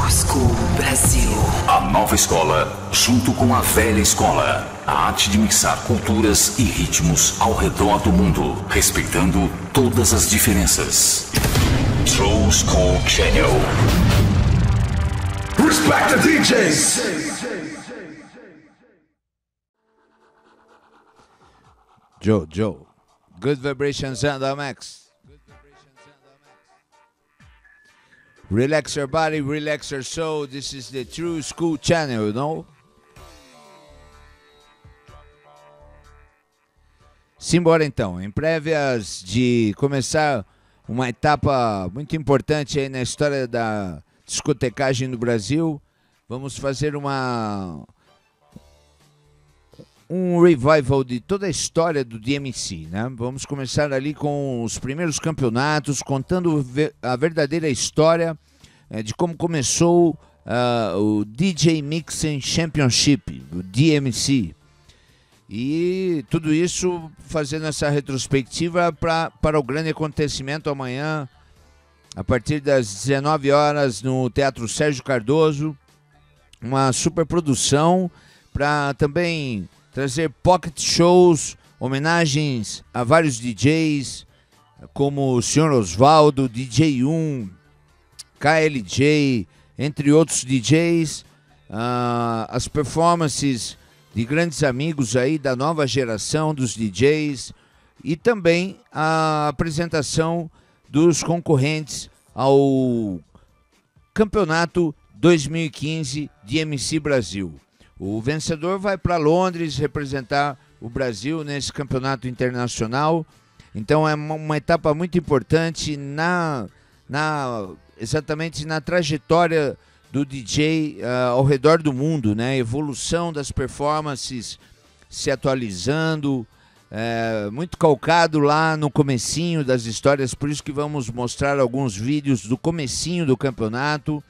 School Brasil. A nova escola, junto com a velha escola. A arte de mixar culturas e ritmos ao redor do mundo, respeitando todas as diferenças. True School Channel. Respect the DJs! Joe. Good vibrations and Max. Relax your body, relax your soul. This is the True School Channel, you know? Simbora então, em prévias de começar uma etapa muito importante aí na história da discotecagem no Brasil, vamos fazer um revival de toda a história do DMC, né? Vamos começar ali com os primeiros campeonatos, contando a verdadeira história de como começou o DJ Mixing Championship, o DMC. E tudo isso fazendo essa retrospectiva para o grande acontecimento amanhã, a partir das 19 horas, no Teatro Sérgio Cardoso. Uma super produção para também trazer pocket shows, homenagens a vários DJs, como o Sr. Osvaldo, DJ1, KLJ, entre outros DJs, as performances de grandes amigos aí da nova geração dos DJs e também a apresentação dos concorrentes ao Campeonato 2015 DMC Brasil. O vencedor vai para Londres representar o Brasil nesse campeonato internacional. Então é uma etapa muito importante exatamente na trajetória do DJ ao redor do mundo, né? Evolução das performances, se atualizando, muito calcado lá no comecinho das histórias. Por isso que vamos mostrar alguns vídeos do comecinho do campeonato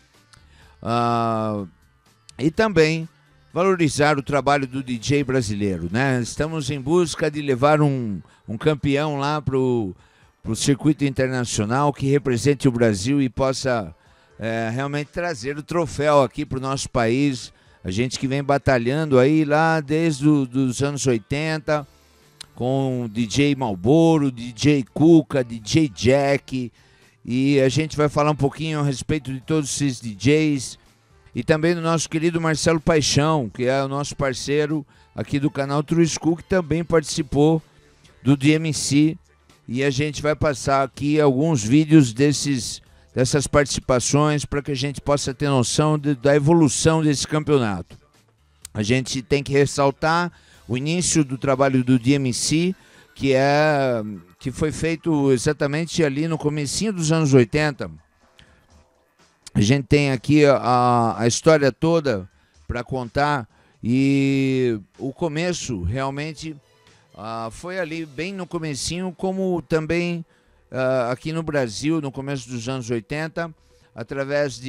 e também valorizar o trabalho do DJ brasileiro, né? Estamos em busca de levar um campeão lá pro circuito internacional que represente o Brasil e possa realmente trazer o troféu aqui para o nosso país. A gente que vem batalhando aí lá desde os anos 80 com o DJ Malboro, DJ Cuca, DJ Jack, e a gente vai falar um pouquinho a respeito de todos esses DJs. E também do nosso querido Marcelo Paixão, que é o nosso parceiro aqui do canal True School, que também participou do DMC. E a gente vai passar aqui alguns vídeos dessas participações para que a gente possa ter noção da evolução desse campeonato. A gente tem que ressaltar o início do trabalho do DMC, que foi feito exatamente ali no comecinho dos anos 80. A gente tem aqui a história toda para contar e o começo realmente foi ali bem no comecinho, como também aqui no Brasil no começo dos anos 80, através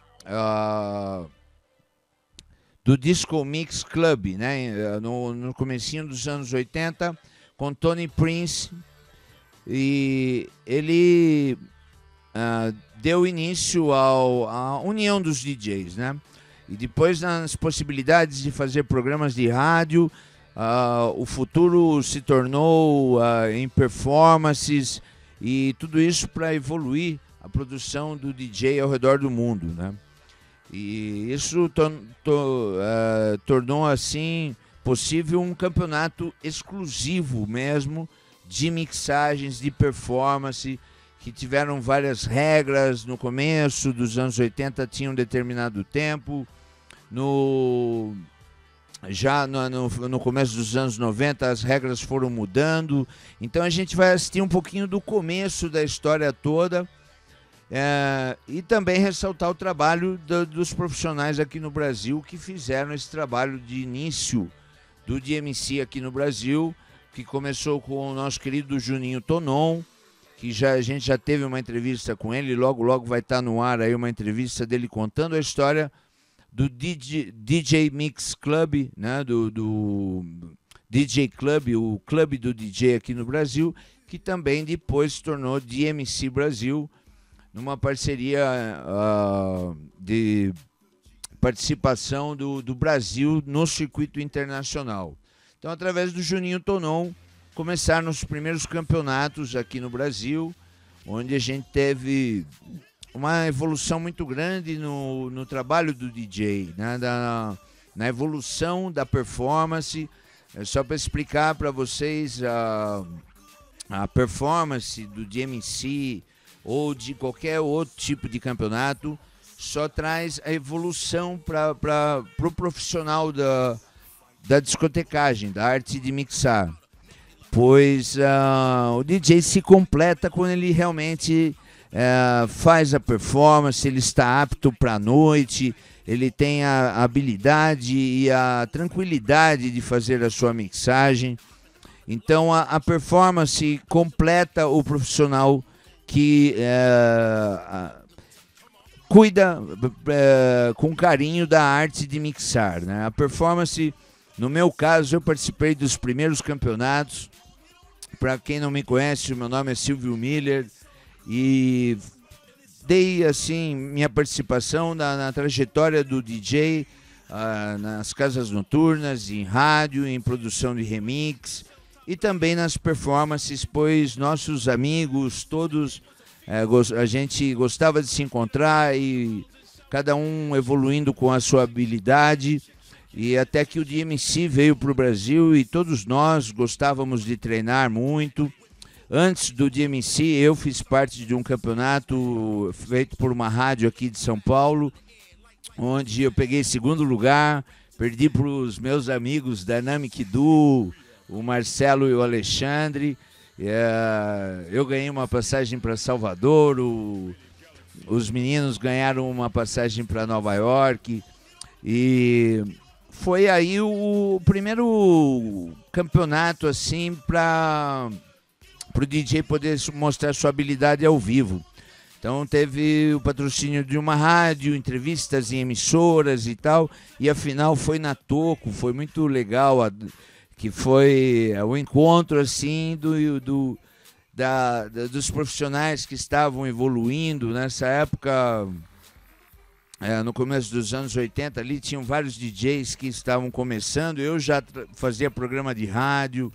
do Disco Mix Club, né? No comecinho dos anos 80, com Tony Prince, e ele deu início à união dos DJs, né? E depois nas possibilidades de fazer programas de rádio, o futuro se tornou em performances e tudo isso para evoluir a produção do DJ ao redor do mundo, né? E isso tornou assim possível um campeonato exclusivo mesmo de mixagens, de performance, que tiveram várias regras. No começo dos anos 80 tinha um determinado tempo, no começo dos anos 90 as regras foram mudando. Então a gente vai assistir um pouquinho do começo da história toda, e também ressaltar o trabalho dos profissionais aqui no Brasil que fizeram esse trabalho de início do DMC aqui no Brasil, que começou com o nosso querido Juninho Tonon, que a gente já teve uma entrevista com ele. Logo vai estar no ar aí uma entrevista dele contando a história do DJ Mix Club, né? do DJ Club, o clube do DJ aqui no Brasil, que também depois se tornou DMC Brasil, numa parceria de participação do Brasil no circuito internacional. Então, através do Juninho Tonon, começaram os primeiros campeonatos aqui no Brasil, onde a gente teve uma evolução muito grande no trabalho do DJ, né? Na evolução da performance. Só para explicar para vocês, a performance do DMC ou de qualquer outro tipo de campeonato só traz a evolução para o profissional da discotecagem, da arte de mixar. Pois o DJ se completa quando ele realmente faz a performance, ele está apto para a noite, ele tem a habilidade e a tranquilidade de fazer a sua mixagem. Então a performance completa o profissional que cuida com carinho da arte de mixar, né? A performance, no meu caso, eu participei dos primeiros campeonatos. Para quem não me conhece, o meu nome é Silvio Miller e dei assim minha participação na trajetória do DJ, nas casas noturnas, em rádio, em produção de remix e também nas performances, pois nossos amigos todos, a gente gostava de se encontrar e cada um evoluindo com a sua habilidade. E até que o DMC veio para o Brasil e todos nós gostávamos de treinar muito. Antes do DMC, eu fiz parte de um campeonato feito por uma rádio aqui de São Paulo, onde eu peguei segundo lugar, perdi para os meus amigos Dynamic Duo, o Marcelo e o Alexandre. Eu ganhei uma passagem para Salvador, os meninos ganharam uma passagem para Nova York e foi aí o primeiro campeonato assim para o DJ poder mostrar sua habilidade ao vivo. Então teve o patrocínio de uma rádio, entrevistas em emissoras e tal, e a final foi na Toco, foi muito legal, que foi o encontro assim dos profissionais que estavam evoluindo nessa época. No começo dos anos 80 ali tinham vários DJs que estavam começando. Eu já fazia programa de rádio,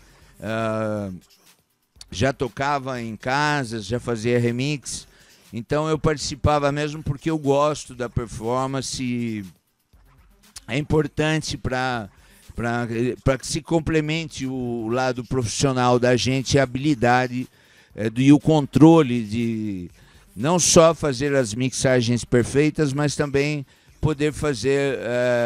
já tocava em casas, já fazia remix. Então eu participava mesmo porque eu gosto da performance. É importante para que se complemente o lado profissional da gente, a habilidade e o controle de não só fazer as mixagens perfeitas, mas também poder fazer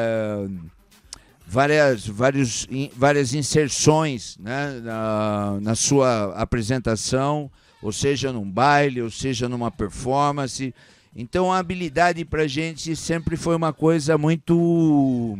várias inserções, né, na sua apresentação, ou seja, num baile, ou seja, numa performance. Então a habilidade para a gente sempre foi uma coisa muito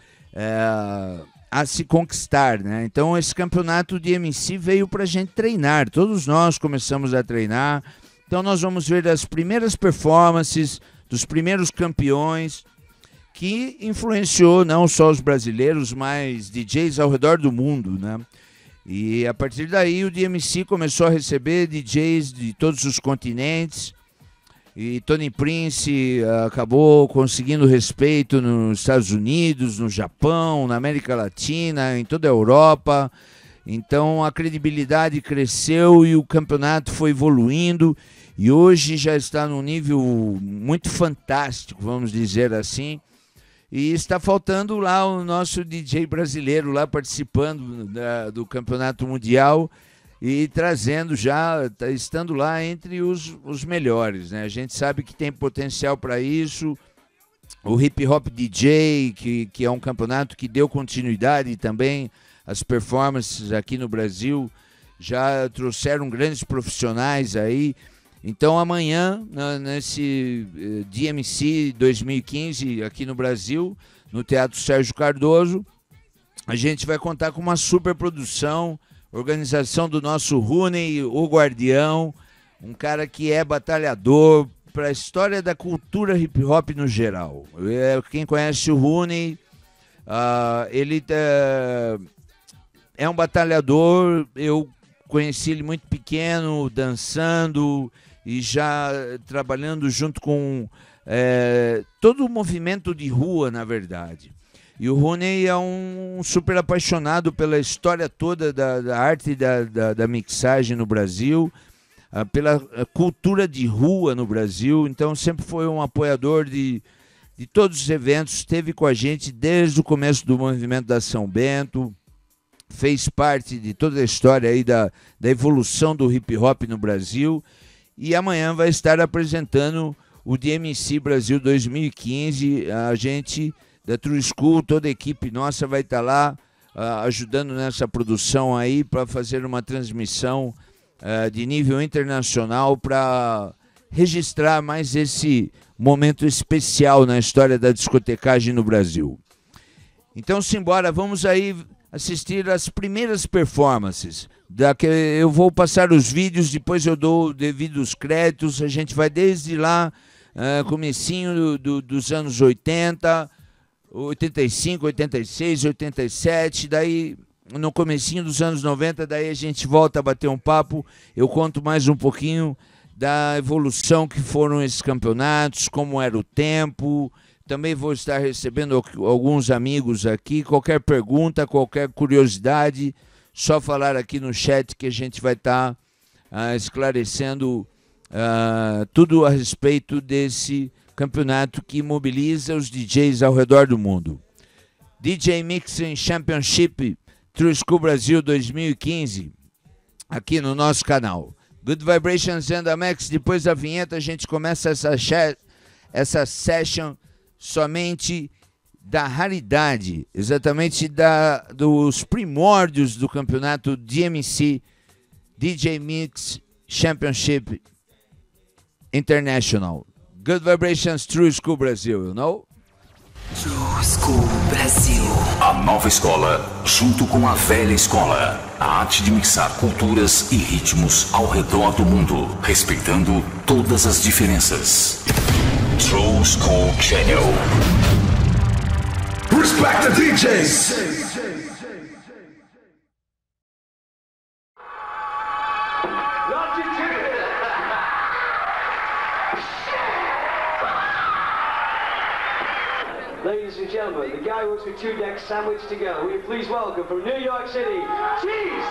a se conquistar, né? Então esse campeonato de MC veio para a gente treinar, todos nós começamos a treinar. Então nós vamos ver das primeiras performances, dos primeiros campeões, que influenciou não só os brasileiros, mas DJs ao redor do mundo, né? E a partir daí o DMC começou a receber DJs de todos os continentes, e Tony Prince acabou conseguindo respeito nos Estados Unidos, no Japão, na América Latina, em toda a Europa. Então a credibilidade cresceu e o campeonato foi evoluindo e hoje já está num nível muito fantástico, vamos dizer assim. E está faltando lá o nosso DJ brasileiro lá participando do campeonato mundial e trazendo já, estando lá entre os melhores, né? A gente sabe que tem potencial para isso. O Hip Hop DJ, que é um campeonato que deu continuidade também às performances aqui no Brasil, já trouxeram grandes profissionais aí. Então amanhã, nesse DMC 2015 aqui no Brasil, no Teatro Sérgio Cardoso, a gente vai contar com uma super produção, organização do nosso Rooney, o Guardião, um cara que é batalhador para a história da cultura hip hop no geral. Quem conhece o Rooney, ele é um batalhador. Eu conheci ele muito pequeno, dançando, e já trabalhando junto com todo o movimento de rua, na verdade. E o Rony é um super apaixonado pela história toda da arte da mixagem no Brasil, pela cultura de rua no Brasil, então sempre foi um apoiador de todos os eventos, esteve com a gente desde o começo do movimento da São Bento, fez parte de toda a história aí da evolução do hip hop no Brasil, e amanhã vai estar apresentando o DMC Brasil 2015, a gente da True School, toda a equipe nossa vai estar lá ajudando nessa produção aí para fazer uma transmissão de nível internacional para registrar mais esse momento especial na história da discotecagem no Brasil. Então, simbora, vamos aí assistir as primeiras performances. Eu vou passar os vídeos, depois eu dou devidos créditos, a gente vai desde lá, comecinho dos anos 80, 85, 86, 87, daí no comecinho dos anos 90, daí a gente volta a bater um papo, eu conto mais um pouquinho da evolução que foram esses campeonatos, como era o tempo. Também vou estar recebendo alguns amigos aqui, qualquer pergunta, qualquer curiosidade, só falar aqui no chat que a gente vai estar esclarecendo tudo a respeito desse campeonato que mobiliza os DJs ao redor do mundo. DJ Mixing Championship True School Brasil 2015, aqui no nosso canal. Good Vibrations and Amex, depois da vinheta a gente começa essa session somente da raridade, exatamente dos primórdios do campeonato DMC, DJ Mix Championship International. Good Vibrations, True School Brasil, you know? True School Brasil. A nova escola, junto com a velha escola. A arte de mixar culturas e ritmos ao redor do mundo, respeitando todas as diferenças. True School Channel. Respect the DJs. Ladies and gentlemen, the guy who works with two decks sandwiched together, will you please welcome from New York City, Cheese!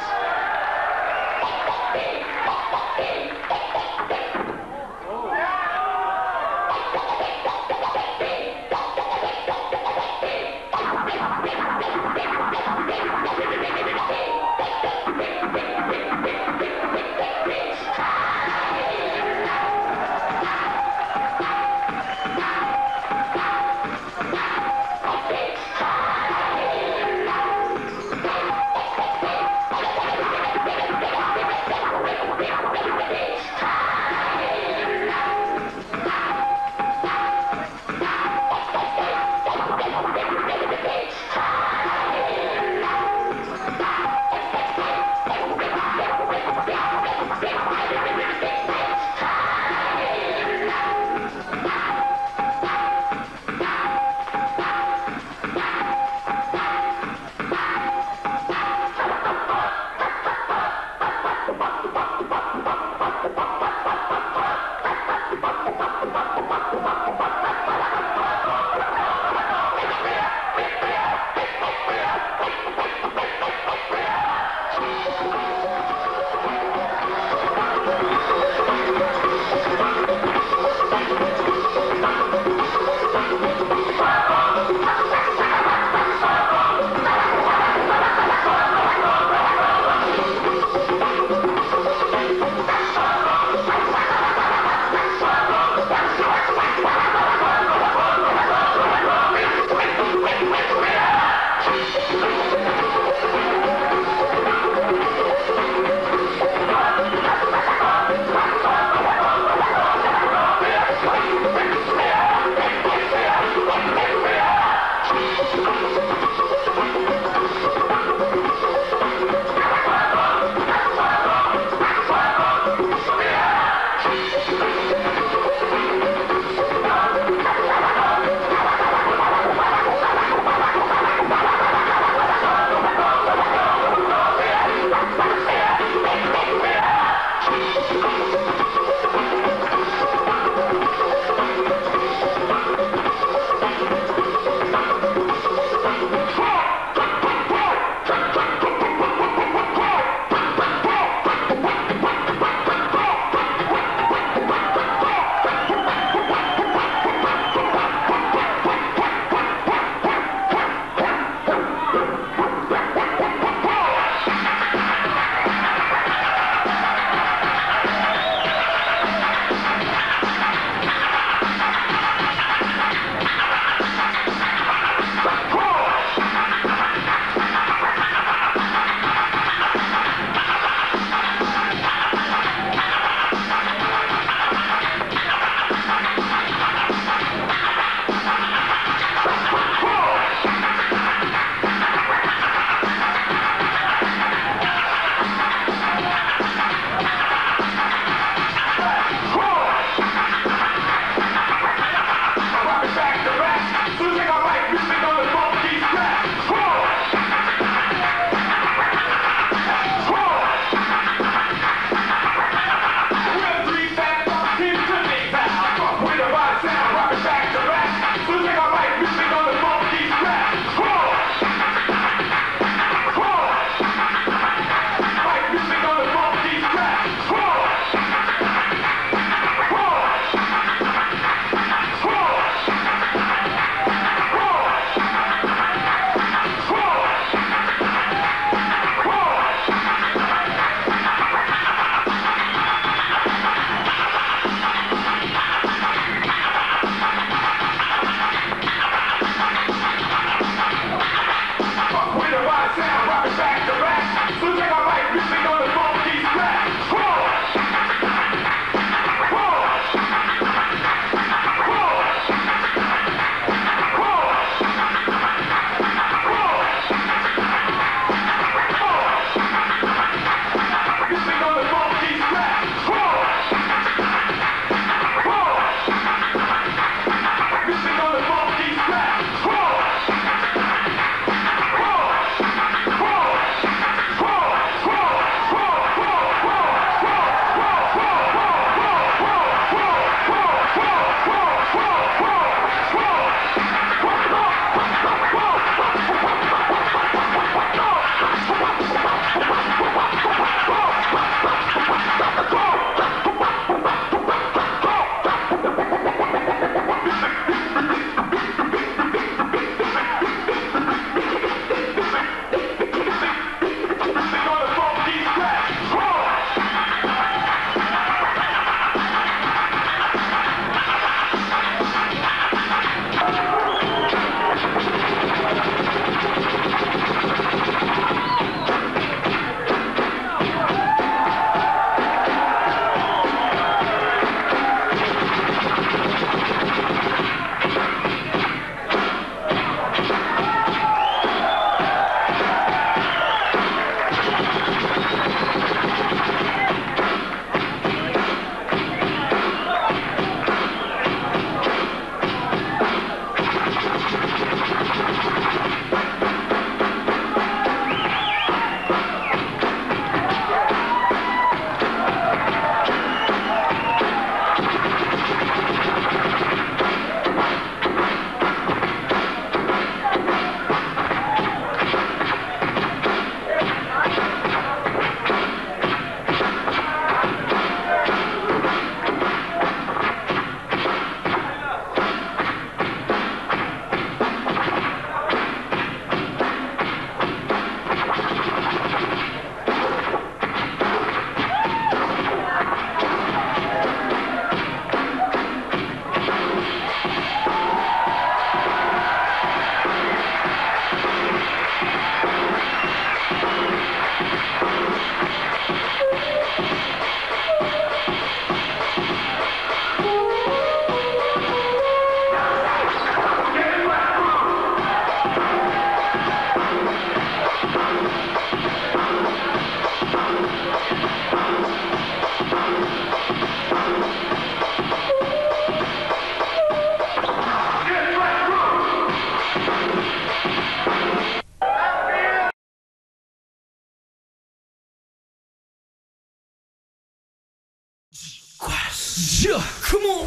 Yeah, come on.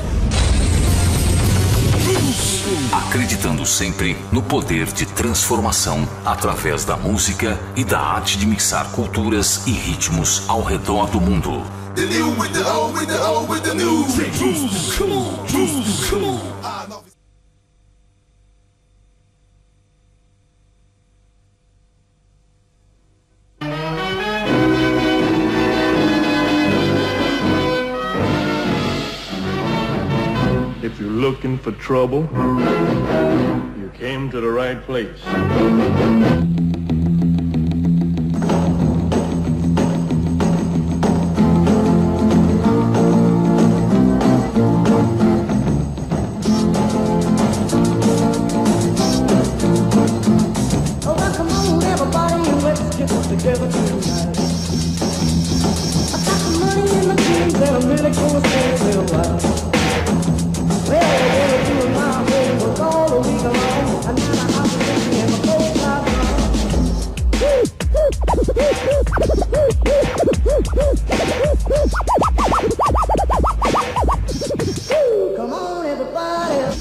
Acreditando sempre no poder de transformação através da música e da arte de mixar culturas e ritmos ao redor do mundo. The new with the old, with the old, with the new. Come on, come on. If you're looking for trouble, you came to the right place. Together tonight. I got some money in the jeans and I'm really gonna stay a little while. Well, I wanna do it my way, work all the week long. And now I'm busy in my coat top on. Come on, everybody.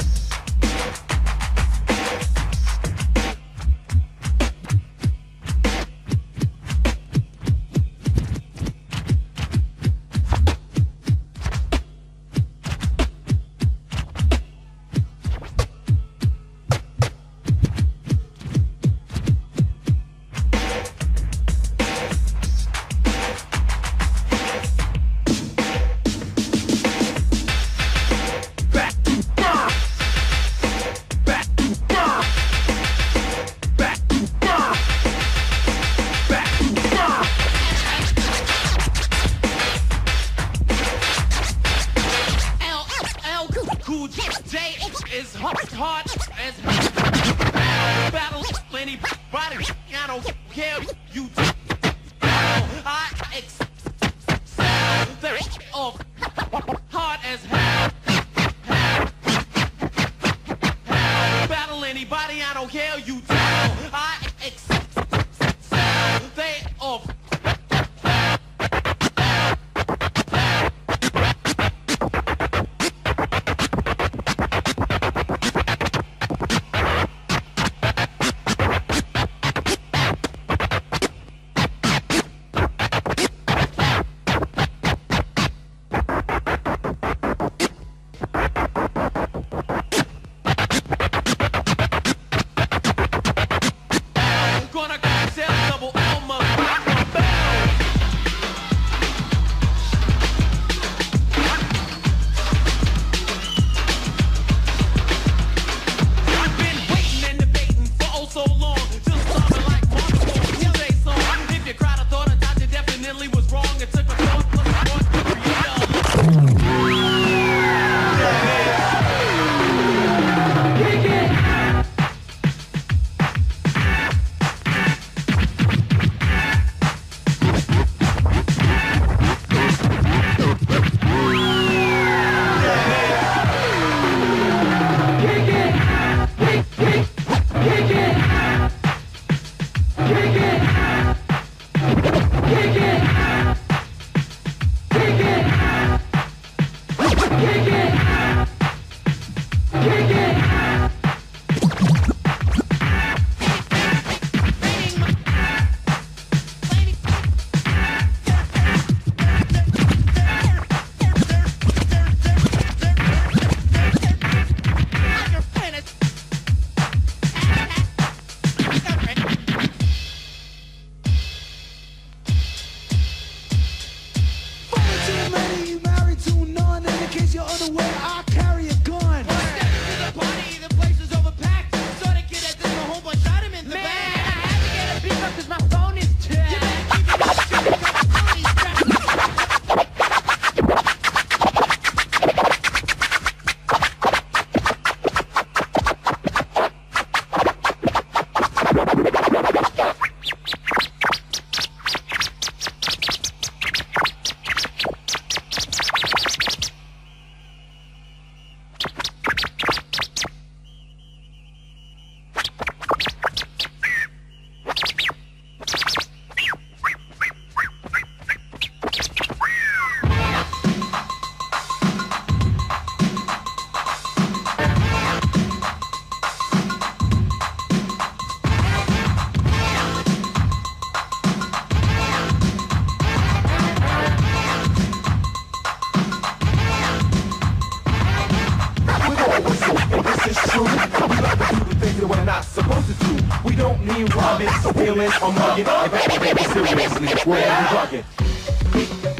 feeling, I'm mugging. In fact, I'm taking seriously. Where are you bugging?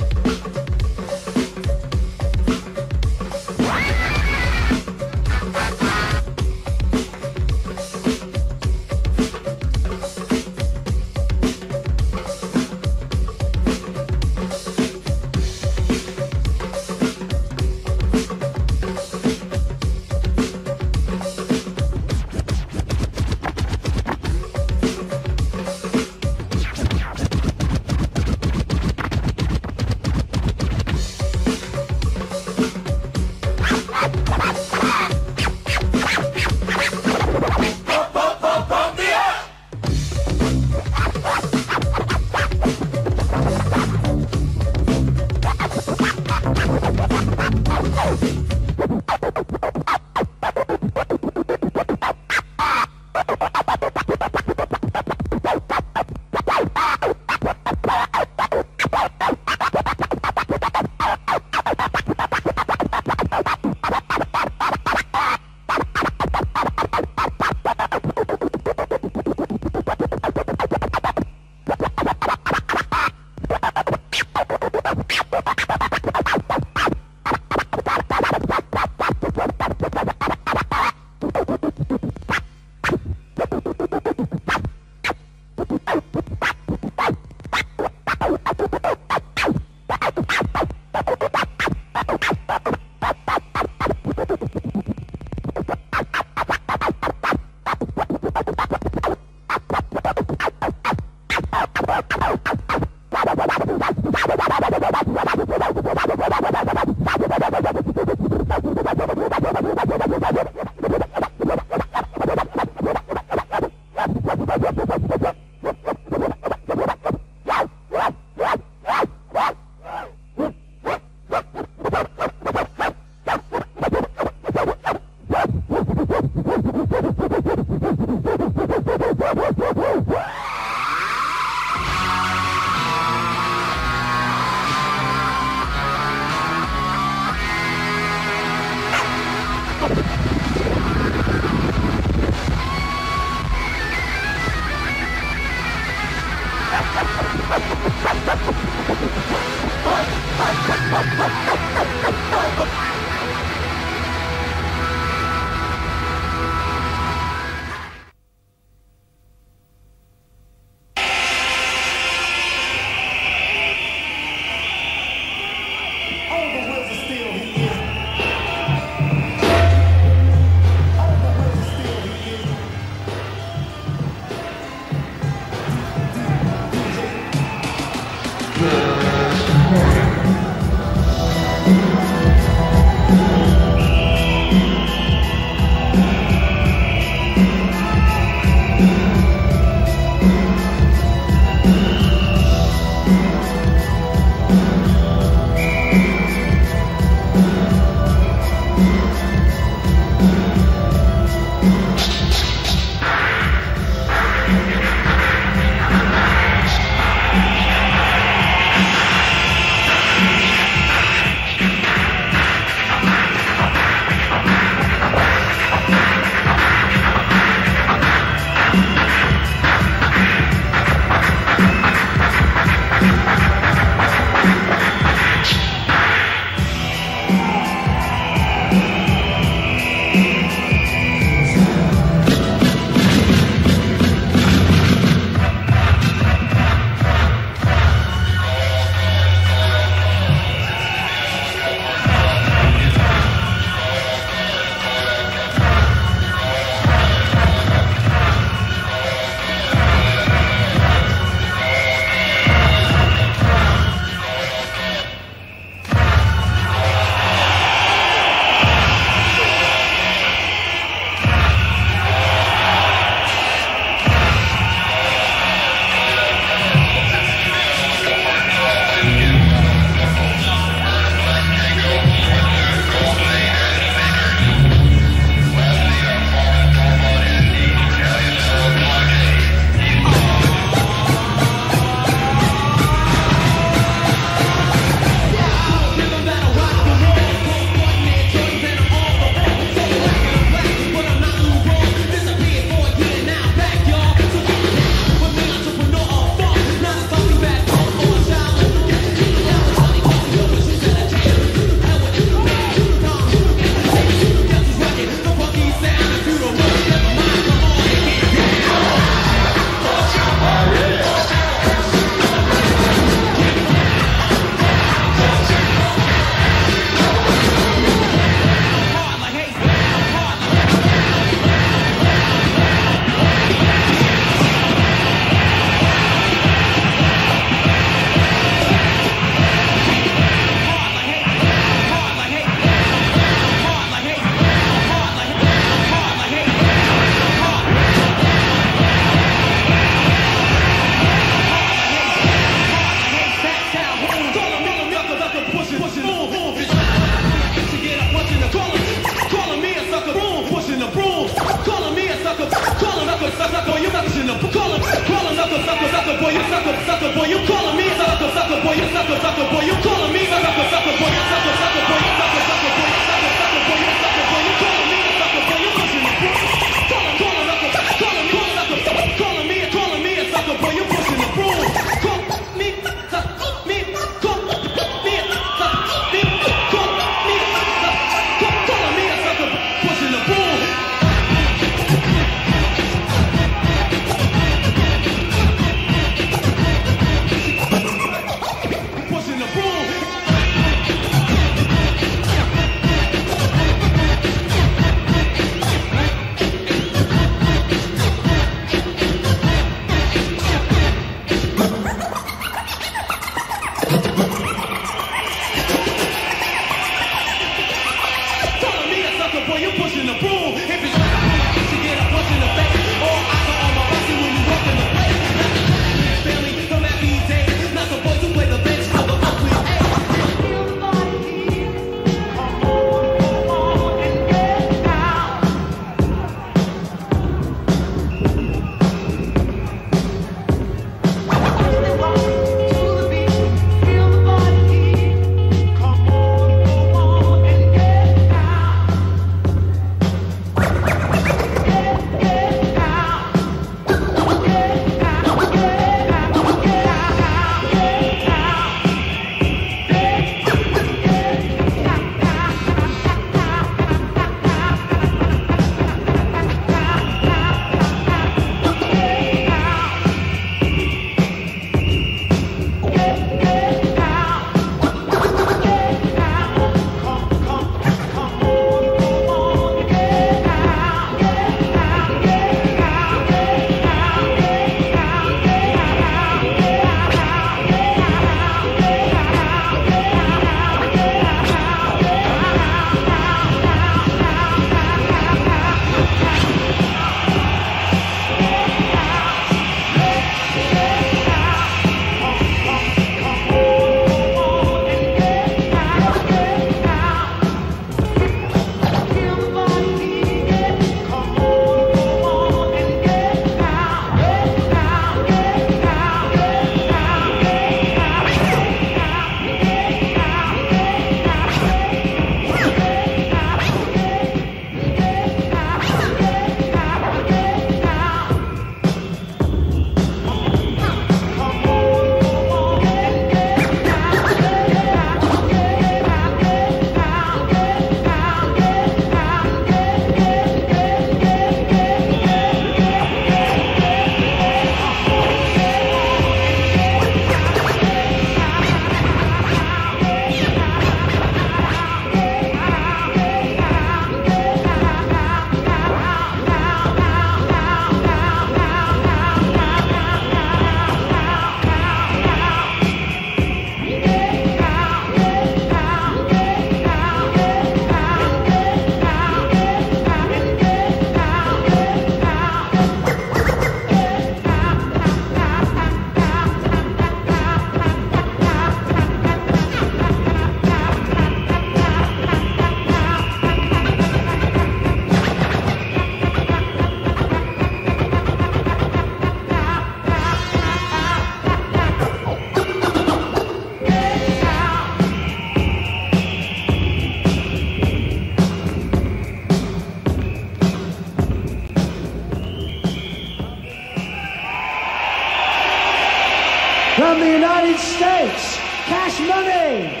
from the United States, Cash Money.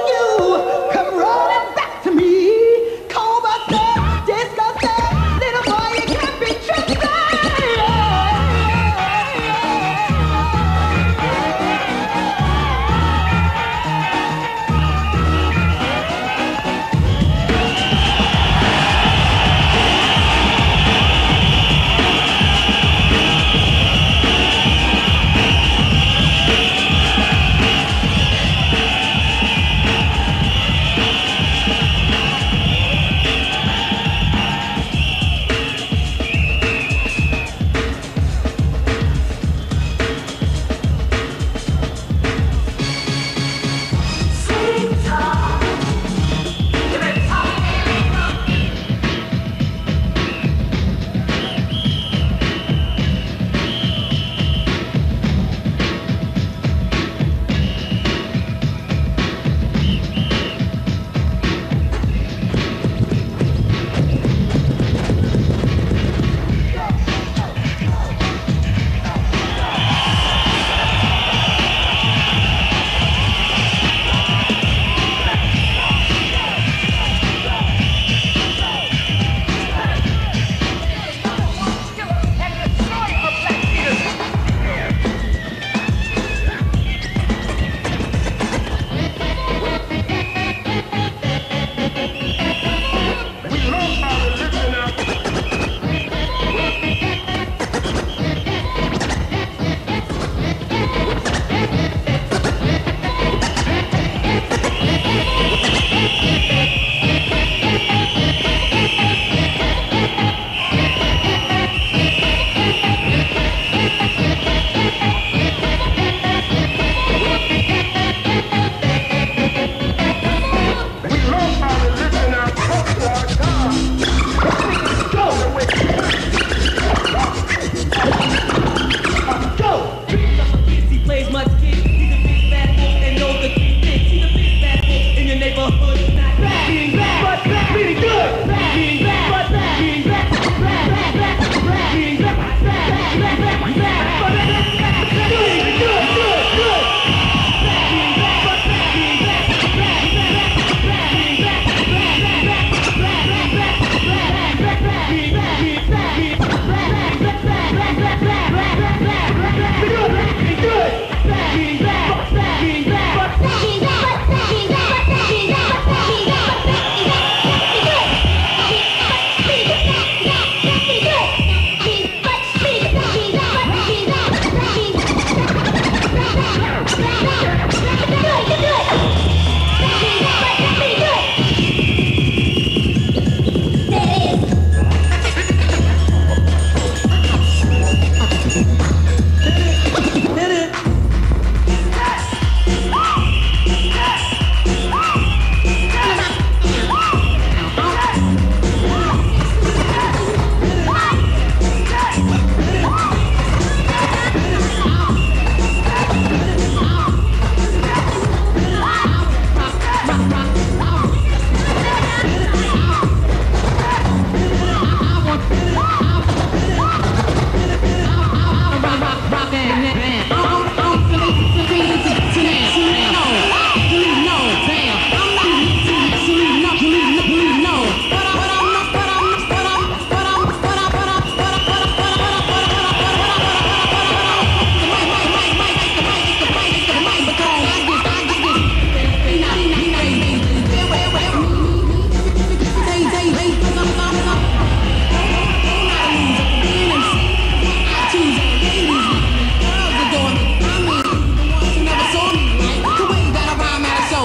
Little boy.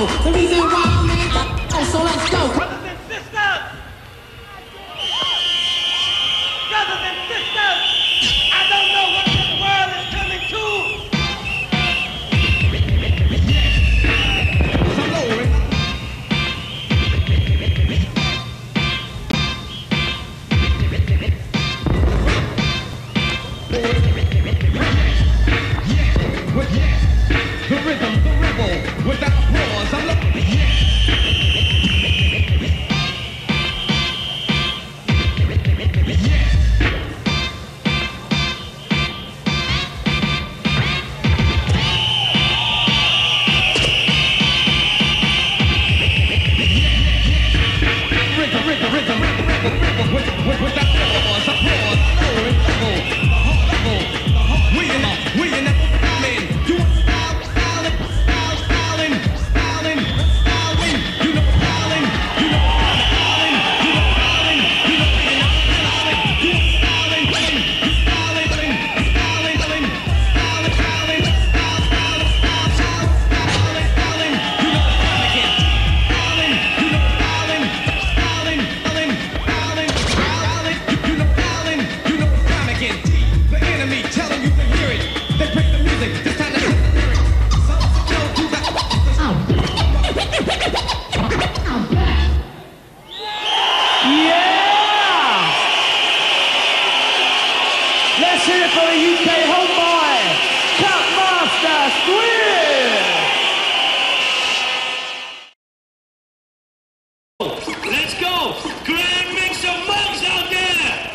go. The reason why I'm in, so let's go. Brothers and sisters! Brothers and sisters! I don't know what this world is coming to. The rhythm, the rebel, without pause, I'm looking. Let's hear it for the UK homeboy, Cutmaster Squid! Let's go! Grand mix of mugs out there!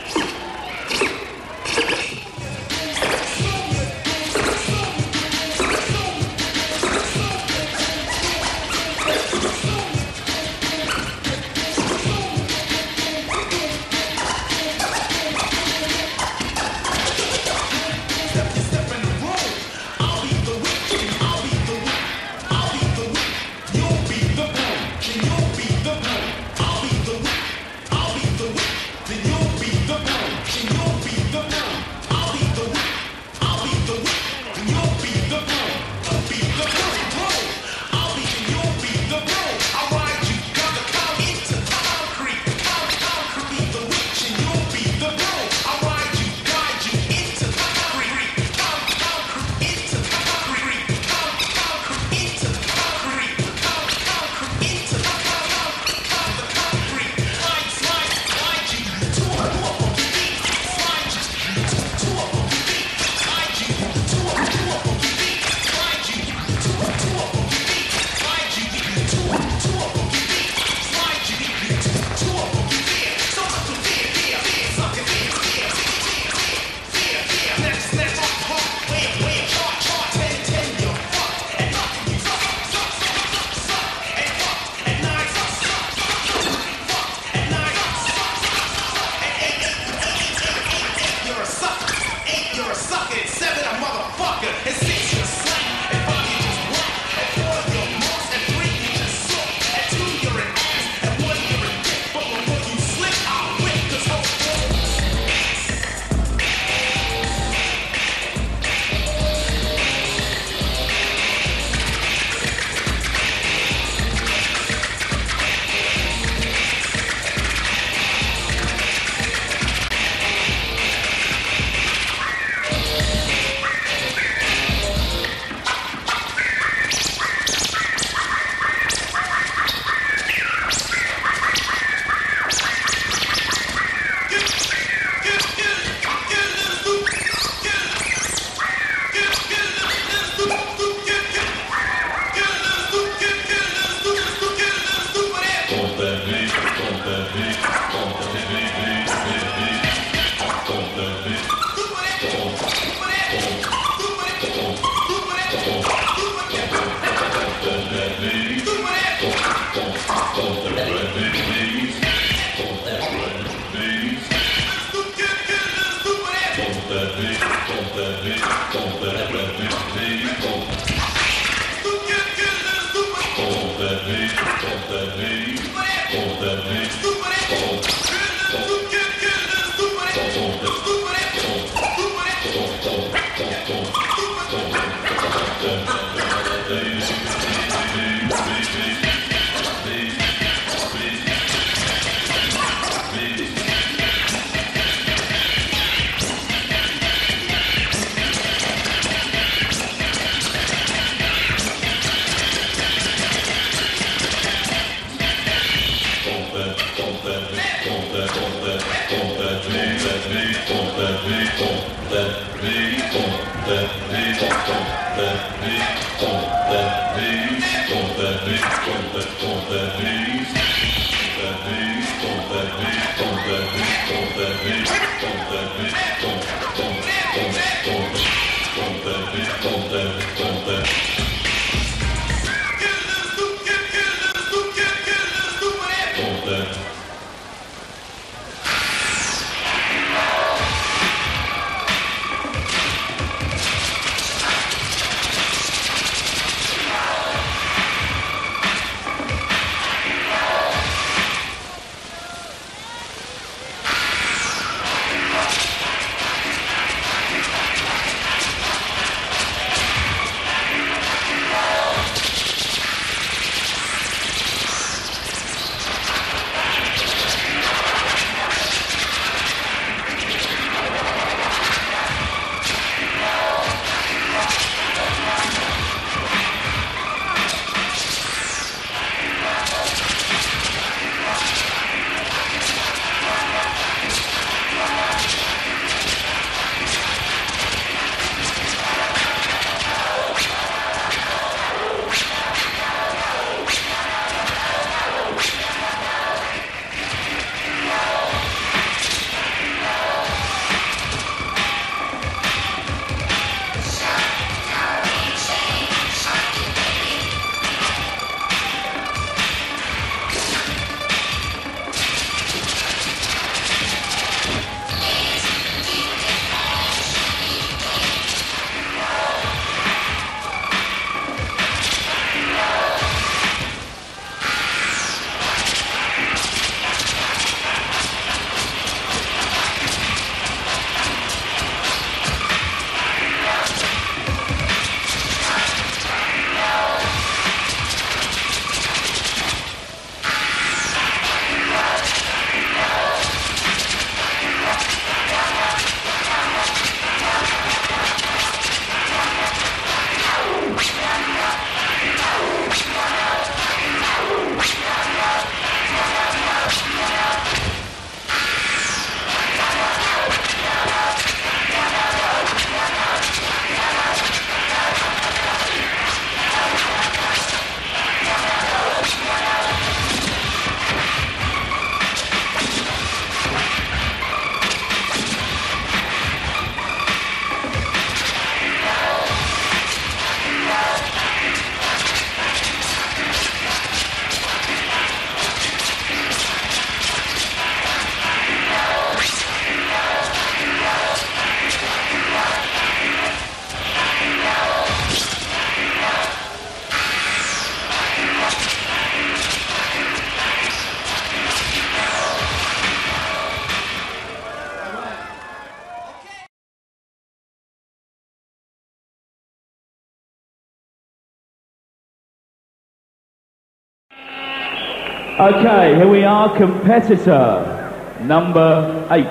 Okay, here we are, competitor number 8.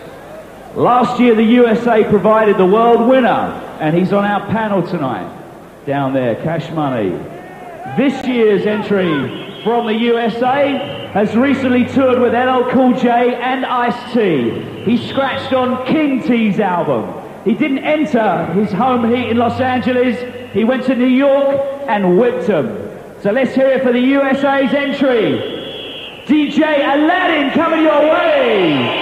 Last year the USA provided the world winner, and he's on our panel tonight. Down there, Cash Money. This year's entry from the USA has recently toured with LL Cool J and Ice-T. He scratched on King T's album. He didn't enter his home heat in Los Angeles. He went to New York and whipped him. So let's hear it for the USA's entry. DJ Aladdin coming your way.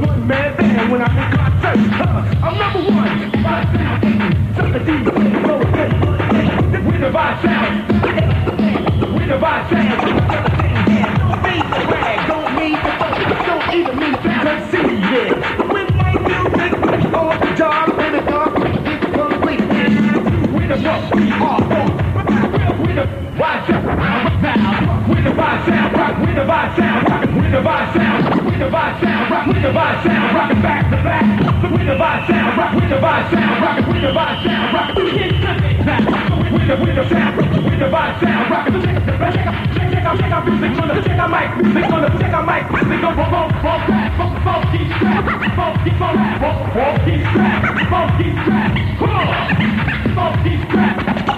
one-man band when I make my turn. I'm number one. Vibe sound. Something deep. With the vibe sound. With the vibe sound. Don't need to brag. Don't need to focus. Don't even need to concede. Yeah. With my music on the job in the dark, it's complete. With the rock, we are both. With the vibe sound. With the vibe sound. Rock with the vibe sound. Rock with the vibe sound. With the vibe sound. Rock with the vibe sound. Rockin' back to back. With the vibe sound. Rock with the vibe sound. Rockin' with the vibe sound. Rockin' with the sound. With the sound. With the vibe sound. Rockin' check out music on the check out mic. Music on the check out mic. Music on funky strap. Funky strap. Funky strap. Funky strap. Funky strap.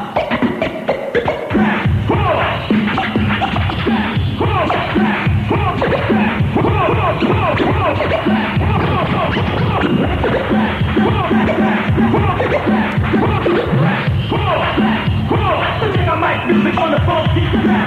Music on the funky track.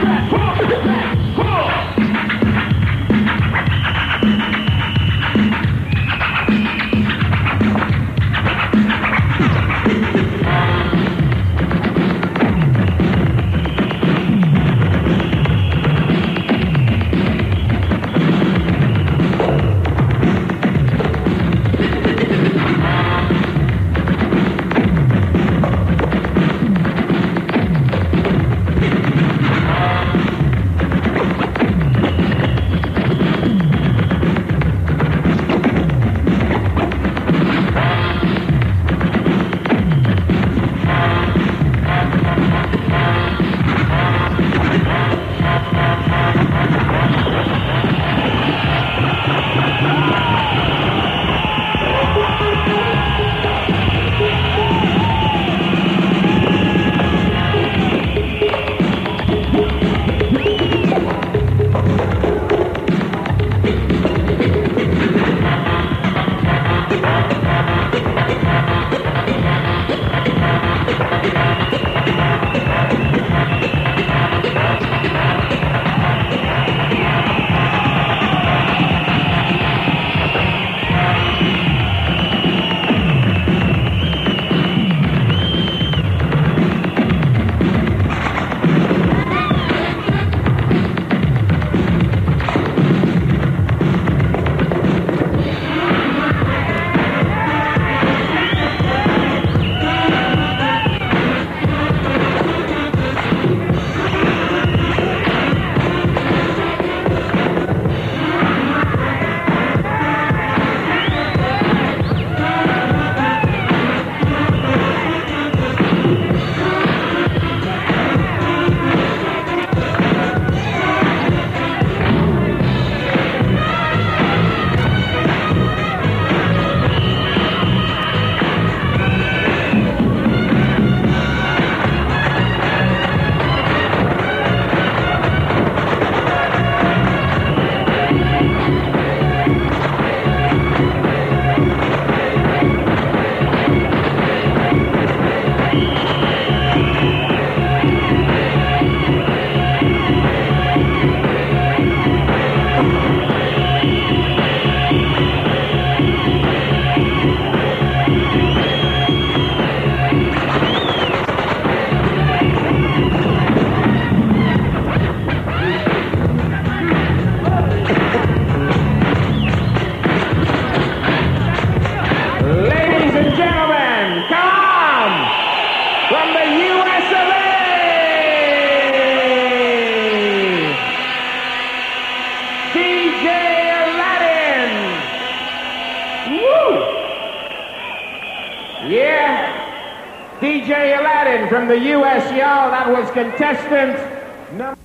DJ Aladdin from the US, y'all. That was contestant number...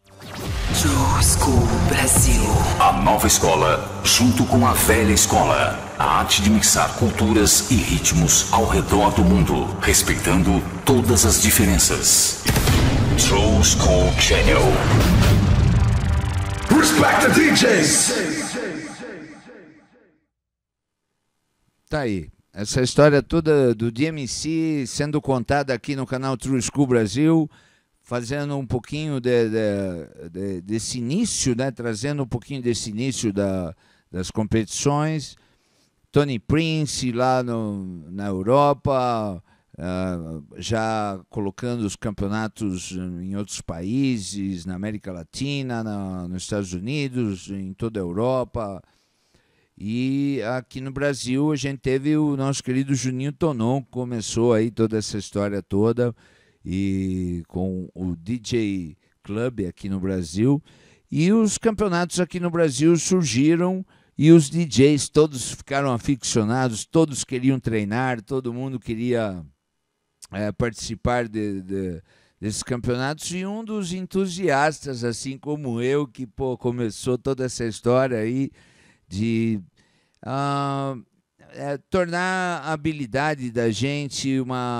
True School Brasil. A nova escola, junto com a velha escola. A arte de mixar culturas e ritmos ao redor do mundo, respeitando todas as diferenças. True School Channel. Respect the DJs. Tá aí. Essa história toda do DMC sendo contada aqui no canal True School Brasil, fazendo um pouquinho desse início, né? Trazendo um pouquinho desse início das competições. Tony Prince lá na Europa, já colocando os campeonatos em outros países, na América Latina, nos Estados Unidos, em toda a Europa. E aqui no Brasil a gente teve o nosso querido Juninho Tonon, que começou aí toda essa história toda, e com o DJ Club aqui no Brasil. E os campeonatos aqui no Brasil surgiram e os DJs todos ficaram aficionados, todos queriam treinar, todo mundo queria participar desses campeonatos. E um dos entusiastas, assim como eu, que começou toda essa história aí de tornar a habilidade da gente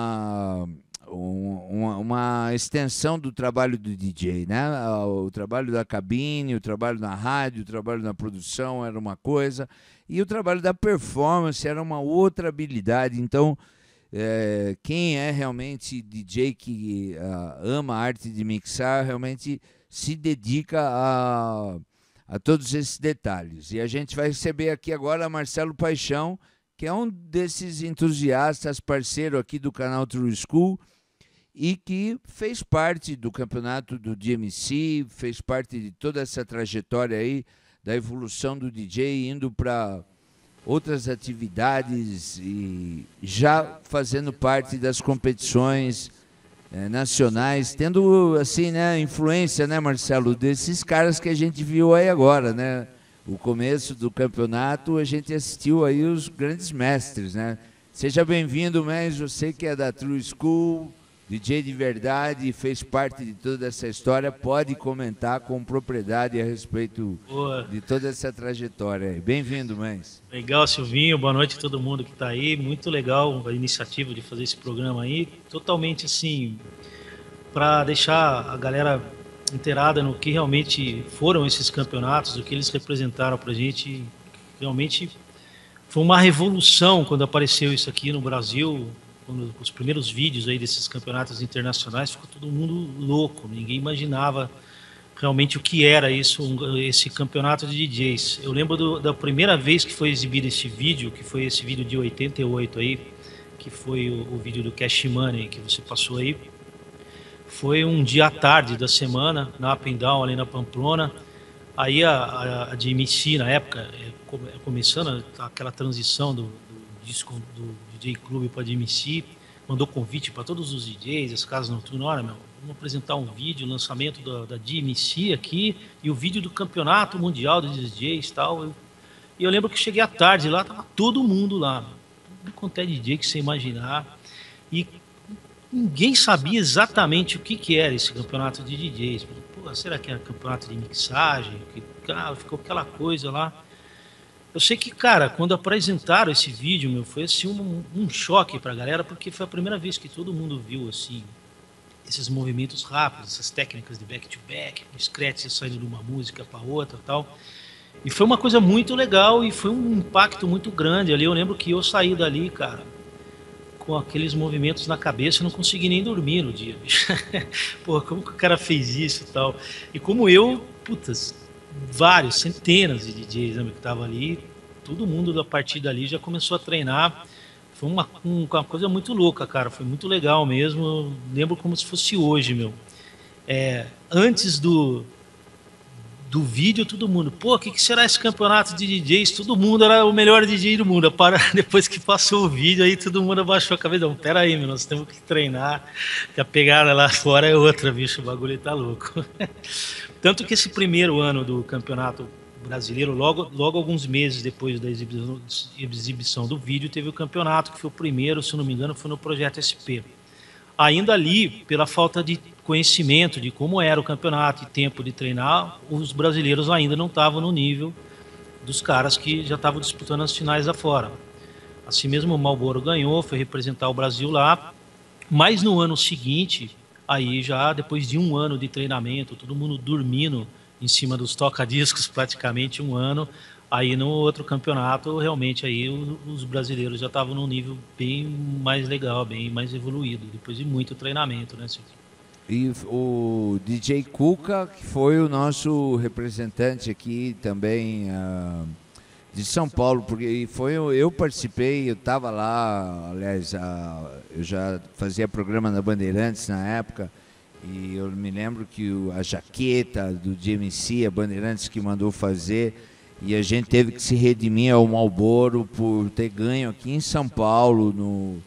uma extensão do trabalho do DJ, né? O trabalho da cabine, o trabalho na rádio, o trabalho na produção era uma coisa, e o trabalho da performance era uma outra habilidade. Então, quem é realmente DJ que ama a arte de mixar, realmente se dedica a todos esses detalhes. E a gente vai receber aqui agora Marcelo Paixão, que é um desses entusiastas, parceiro aqui do canal True School, e que fez parte do campeonato do DMC, fez parte de toda essa trajetória aí da evolução do DJ, indo para outras atividades e já fazendo parte das competições nacionais, tendo assim, né, influência, né, Marcelo, desses caras que a gente viu aí agora, né? O começo do campeonato, a gente assistiu aí os grandes mestres, né? Seja bem-vindo, Menz, eu sei que é da True School, DJ de verdade, fez parte de toda essa história, pode comentar com propriedade a respeito de toda essa trajetória aí. Bem-vindo, Menz. Legal, Silvinho, boa noite a todo mundo que está aí, muito legal a iniciativa de fazer esse programa aí, totalmente assim, para deixar a galera inteirada no que realmente foram esses campeonatos, o que eles representaram para a gente. Realmente foi uma revolução quando apareceu isso aqui no Brasil. Quando os primeiros vídeos aí desses campeonatos internacionais, ficou todo mundo louco, ninguém imaginava realmente o que era isso, esse campeonato de DJs. Eu lembro da primeira vez que foi exibido esse vídeo, que foi esse vídeo de 88 aí, que foi o vídeo do Cash Money que você passou aí. Foi um dia à tarde da semana, na Up and Down, ali na Pamplona. Aí a DMC, na época, começando aquela transição do disco do DJ Clube para DMC, mandou convite para todos os DJs, as casas noturnas. Olha, meu, vamos apresentar um vídeo, lançamento da DMC aqui, e o vídeo do campeonato mundial de DJs e tal. E eu lembro que cheguei à tarde lá, tava todo mundo lá, tudo quanto é DJ que você imaginar, e ninguém sabia exatamente o que era esse campeonato de DJs. Pô, será que era campeonato de mixagem? Ficou aquela coisa lá. Eu sei que, cara, quando apresentaram esse vídeo, meu, foi assim um choque pra galera, porque foi a primeira vez que todo mundo viu, assim, esses movimentos rápidos, essas técnicas de back-to-back, scratch saindo de uma música pra outra e tal. E foi uma coisa muito legal e foi um impacto muito grande ali. Eu lembro que eu saí dali, cara, com aqueles movimentos na cabeça, eu não consegui nem dormir no dia, bicho. Pô, como que o cara fez isso e tal? E como eu, putas, vários, centenas de DJs, né, que estavam ali, todo mundo a partir dali já começou a treinar. Foi uma coisa muito louca, cara, foi muito legal mesmo. Eu lembro como se fosse hoje, meu. Antes do vídeo, todo mundo, pô, o que será esse campeonato de DJs? Todo mundo era o melhor DJ do mundo. Depois que passou o vídeo, aí todo mundo abaixou a cabeça. Não, pera aí, meu, nós temos que treinar, que a pegada lá fora é outra, bicho, o bagulho tá louco. Tanto que esse primeiro ano do campeonato brasileiro, logo alguns meses depois da exibição do vídeo, teve o campeonato, que foi o primeiro, se não me engano, foi no Projeto SP. Ainda ali, pela falta de conhecimento de como era o campeonato e tempo de treinar, os brasileiros ainda não estavam no nível dos caras que já estavam disputando as finais afora. Assim mesmo, o Marlboro ganhou, foi representar o Brasil lá, mas no ano seguinte, aí já depois de um ano de treinamento, todo mundo dormindo em cima dos toca-discos praticamente um ano, aí no outro campeonato realmente aí os brasileiros já estavam num nível bem mais legal, bem mais evoluído, depois de muito treinamento, né, Silvio? E o DJ Cuca, que foi o nosso representante aqui também, de São Paulo, porque eu participei, eu estava lá, aliás, eu já fazia programa na Bandeirantes na época, e eu me lembro que a jaqueta do DMC, a Bandeirantes que mandou fazer, e a gente teve que se redimir ao Marlboro por ter ganho aqui em São Paulo,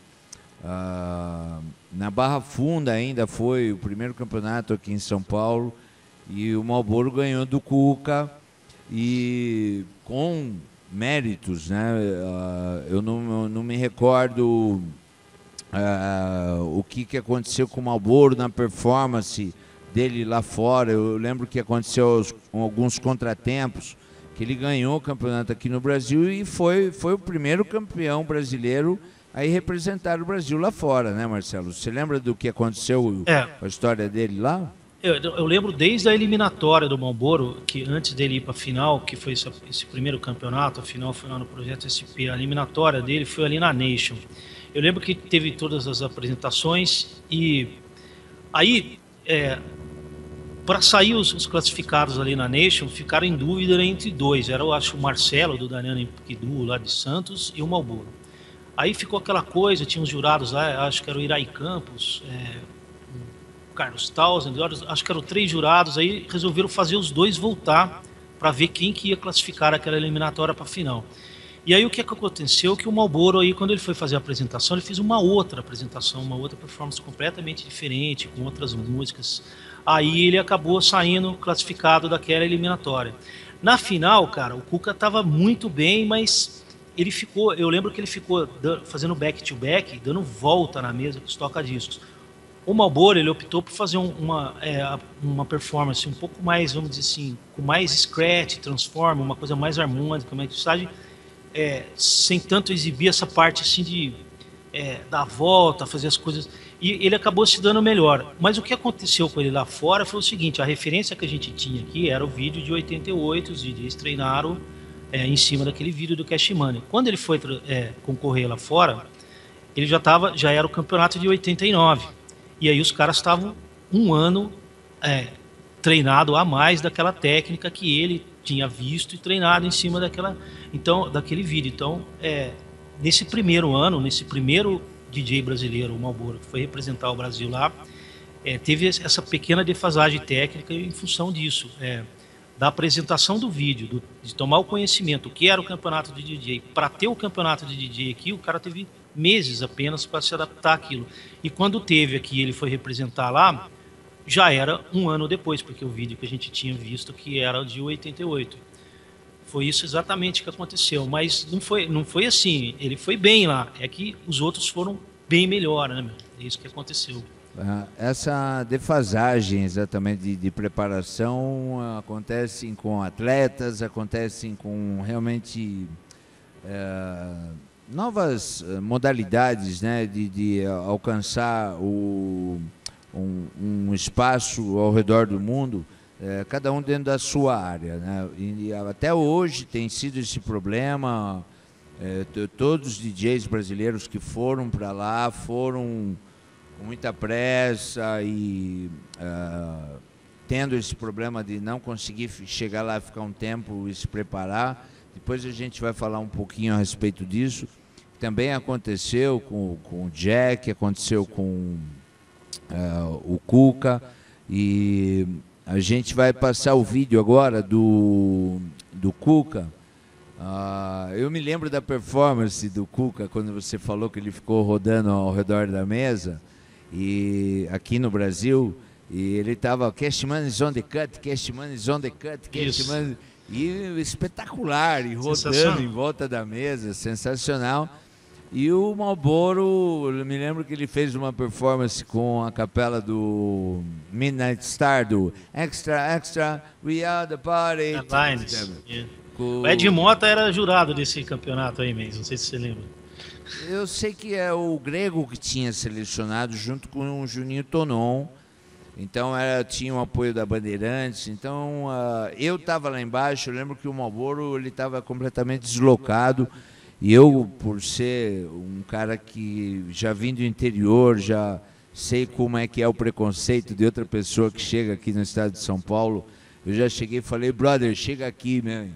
na Barra Funda ainda foi o primeiro campeonato aqui em São Paulo, e o Marlboro ganhou do Cuca, e com méritos, né? Eu não me recordo o que aconteceu com o Marlboro na performance dele lá fora. Eu lembro que aconteceu alguns contratempos, que ele ganhou o campeonato aqui no Brasil e foi o primeiro campeão brasileiro a ir representar o Brasil lá fora, né, Marcelo? Você lembra do que aconteceu com a história dele lá? Eu lembro desde a eliminatória do Marlboro, que antes dele ir para a final, que foi esse primeiro campeonato, a final foi lá no Projeto SP, a eliminatória dele foi ali na Nation. Eu lembro que teve todas as apresentações e aí, para sair os classificados ali na Nation, ficaram em dúvida entre dois. Era, eu acho, o Marcelo, do Daniel Piquidu, lá de Santos, e o Marlboro. Aí ficou aquela coisa, tinha uns jurados lá, acho que era o Iraí Campos, Carlos Townsend, acho que eram 3 jurados, aí resolveram fazer os dois voltar para ver quem que ia classificar aquela eliminatória para a final. E aí o que aconteceu? Que o Marlboro, aí, quando ele foi fazer a apresentação, ele fez uma outra apresentação, uma outra performance completamente diferente, com outras músicas. Aí ele acabou saindo classificado daquela eliminatória. Na final, cara, o Cuca estava muito bem, mas ele ficou, eu lembro que ele ficou fazendo back-to-back, dando volta na mesa com os toca-discos. O Marlboro, ele optou por fazer uma performance um pouco mais, vamos dizer assim, com mais scratch, transforma, uma coisa mais harmônica, mais mixagem, sem tanto exibir essa parte assim dar volta, fazer as coisas. E ele acabou se dando melhor. Mas o que aconteceu com ele lá fora foi o seguinte: a referência que a gente tinha aqui era o vídeo de 88, os DJs treinaram em cima daquele vídeo do Cash Money. Quando ele foi concorrer lá fora, ele já era o campeonato de 89. E aí os caras estavam um ano treinado a mais daquela técnica que ele tinha visto e treinado em cima daquele vídeo. Então, nesse primeiro ano, nesse primeiro DJ brasileiro, o Marlboro, que foi representar o Brasil lá, teve essa pequena defasagem técnica em função disso, da apresentação do vídeo, de tomar o conhecimento, o que era o campeonato de DJ. Para ter o campeonato de DJ aqui, o cara teve meses apenas para se adaptar àquilo. E quando teve aqui, ele foi representar lá, já era um ano depois, porque o vídeo que a gente tinha visto que era de 88. Foi isso exatamente que aconteceu, mas não foi assim, ele foi bem lá, é que os outros foram bem melhor, né, meu? É isso que aconteceu. Essa defasagem exatamente de preparação acontece com atletas, acontece com realmente novas modalidades, né, de alcançar um espaço ao redor do mundo, cada um dentro da sua área, né? E até hoje tem sido esse problema. Todos os DJs brasileiros que foram para lá foram com muita pressa e tendo esse problema de não conseguir chegar lá, ficar um tempo e se preparar. Depois a gente vai falar um pouquinho a respeito disso. Também aconteceu com o Jack, aconteceu com o Cuca, e a gente vai passar o vídeo agora do Cuca. Eu me lembro da performance do Cuca quando você falou que ele ficou rodando ao redor da mesa, e aqui no Brasil, e ele estava Cash Money is on the cut, Cash Money is on the cut, Cash Money, e espetacular, e rodando em volta da mesa, sensacional. E o Marlboro, eu me lembro que ele fez uma performance com a capela do Midnight Star, do Extra, Extra, We Are The Party. O Ed Mota era jurado desse campeonato aí mesmo, não sei se você lembra. Eu sei que é o Grego que tinha selecionado junto com o Juninho Tonon. Então tinha o apoio da Bandeirantes. Então eu estava lá embaixo, eu lembro que o Marlboro estava completamente deslocado. E eu, por ser um cara que já vim do interior, já sei como é que é o preconceito de outra pessoa que chega aqui no estado de São Paulo, eu já cheguei e falei: brother, chega aqui, meu.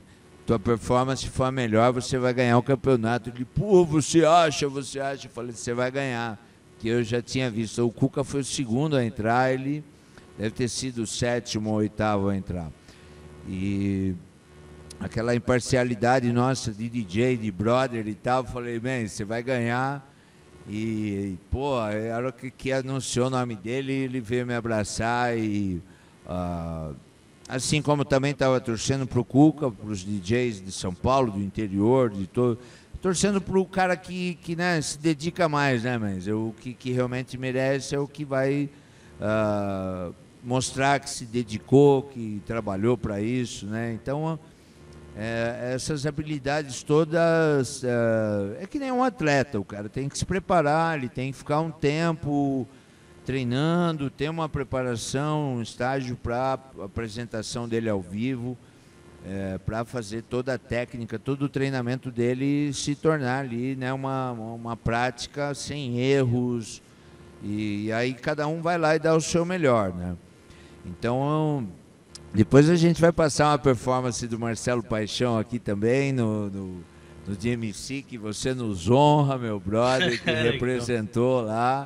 tua performance for a melhor, você vai ganhar o campeonato. Ele, pô, você acha? Eu falei, você vai ganhar. Que eu já tinha visto. O Cuca foi o segundo a entrar, ele deve ter sido o 7º ou 8º a entrar. E aquela imparcialidade nossa de DJ, de brother e tal, eu falei, bem, você vai ganhar. E pô, a hora que anunciou o nome dele, ele veio me abraçar e... assim como também estava torcendo para o Cuca, para os DJs de São Paulo, do interior, de todo... Torcendo para o cara que né, se dedica mais, né, mas o que realmente merece é o que vai mostrar que se dedicou, que trabalhou para isso, né? Então, essas habilidades todas, é que nem um atleta, o cara tem que se preparar, ele tem que ficar um tempo treinando, ter uma preparação, um estágio para a apresentação dele ao vivo, para fazer toda a técnica, todo o treinamento dele se tornar ali, né, uma prática sem erros, e aí cada um vai lá e dá o seu melhor, né? Então, depois a gente vai passar uma performance do Marcelo Paixão aqui também, no DMC, que você nos honra, meu brother, que representou lá.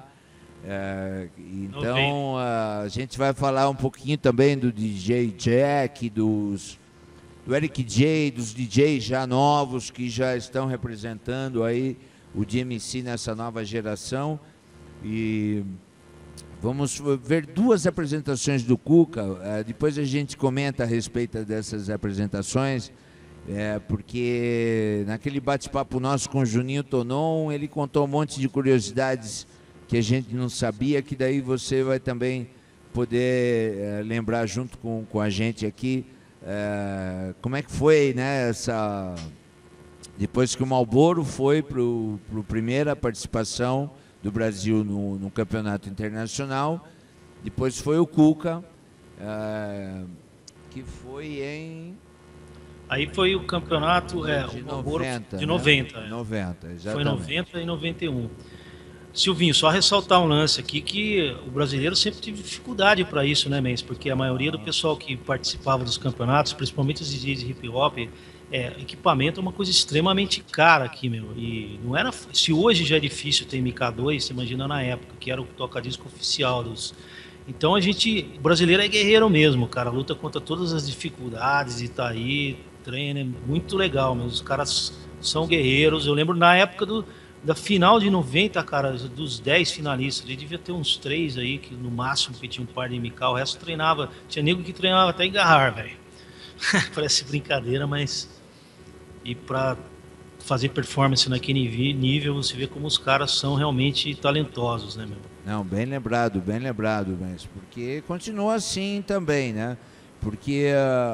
Então, a gente vai falar um pouquinho também do DJ Jack, do Eric J, dos DJs já novos que já estão representando aí o DMC nessa nova geração. E vamos ver 2 apresentações do Cuca, depois a gente comenta a respeito dessas apresentações, porque naquele bate-papo nosso com o Juninho Tonon, ele contou um monte de curiosidades que a gente não sabia, que daí você vai também poder lembrar junto com a gente aqui, como é que foi, né, depois que o Marlboro foi para a primeira participação do Brasil no campeonato internacional, depois foi o Cuca, que foi em... Aí foi o campeonato de o Marlboro 90, de 90. Né? 90, exatamente. Foi 90 e 91. Silvinho, só ressaltar um lance aqui que o brasileiro sempre teve dificuldade para isso, né, Mendes? Porque a maioria do pessoal que participava dos campeonatos, principalmente os DJs de hip hop, equipamento é uma coisa extremamente cara aqui, meu. E não era. Se hoje já é difícil ter MK2, você imagina na época, que era o toca-disco oficial dos. Então o brasileiro é guerreiro mesmo, cara. Luta contra todas as dificuldades e tá aí, treina, é muito legal, meu. Os caras são guerreiros. Eu lembro na época da final de 90, cara, dos 10 finalistas, ele devia ter uns 3 aí, que no máximo que tinha um par de MK, o resto treinava, tinha nego que treinava até engarrar, velho. Parece brincadeira, mas... E pra fazer performance naquele nível, você vê como os caras são realmente talentosos, né, meu? Não, bem lembrado, mas porque continua assim também, né? Porque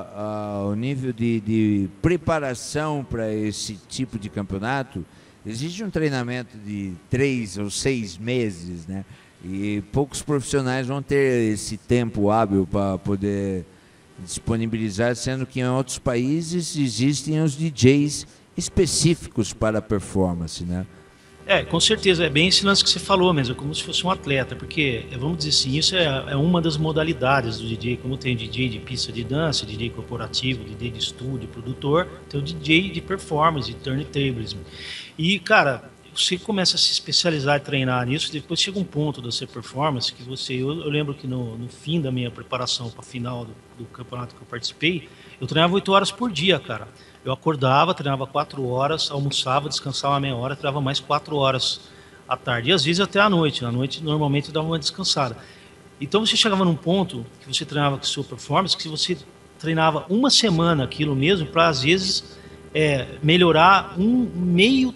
o nível de preparação para esse tipo de campeonato, existe um treinamento de 3 ou 6 meses, né? E poucos profissionais vão ter esse tempo hábil para poder disponibilizar, sendo que em outros países existem os DJs específicos para a performance, né? Com certeza, é bem esse lance que você falou mesmo, como se fosse um atleta, porque, vamos dizer assim, isso é uma das modalidades do DJ, como tem DJ de pista de dança, DJ corporativo, DJ de estúdio, produtor, tem o DJ de performance, de turntables. E, cara, você começa a se especializar e treinar nisso, depois chega um ponto da sua performance que eu lembro que no fim da minha preparação para a final do campeonato que eu participei, eu treinava 8 horas por dia, cara. Eu acordava, treinava 4 horas, almoçava, descansava meia hora, treinava mais 4 horas à tarde. E às vezes até à noite. À noite, normalmente, eu dava uma descansada. Então, você chegava num ponto que você treinava com a sua performance, que você treinava uma semana aquilo mesmo, para, às vezes, melhorar meio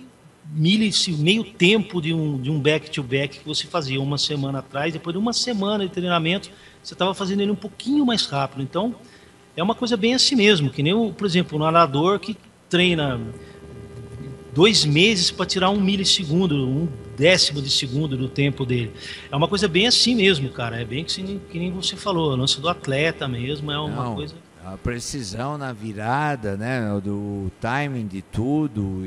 tempo de um back-to-back que você fazia uma semana atrás. Depois de uma semana de treinamento, você estava fazendo ele um pouquinho mais rápido. Então, é uma coisa bem assim mesmo, que nem, por exemplo, o nadador que treina 2 meses para tirar 1 milissegundo, 1/10 de segundo do tempo dele. É uma coisa bem assim mesmo, cara. É bem que nem você falou, o lance do atleta mesmo, é uma coisa... A precisão na virada, né, do timing de tudo.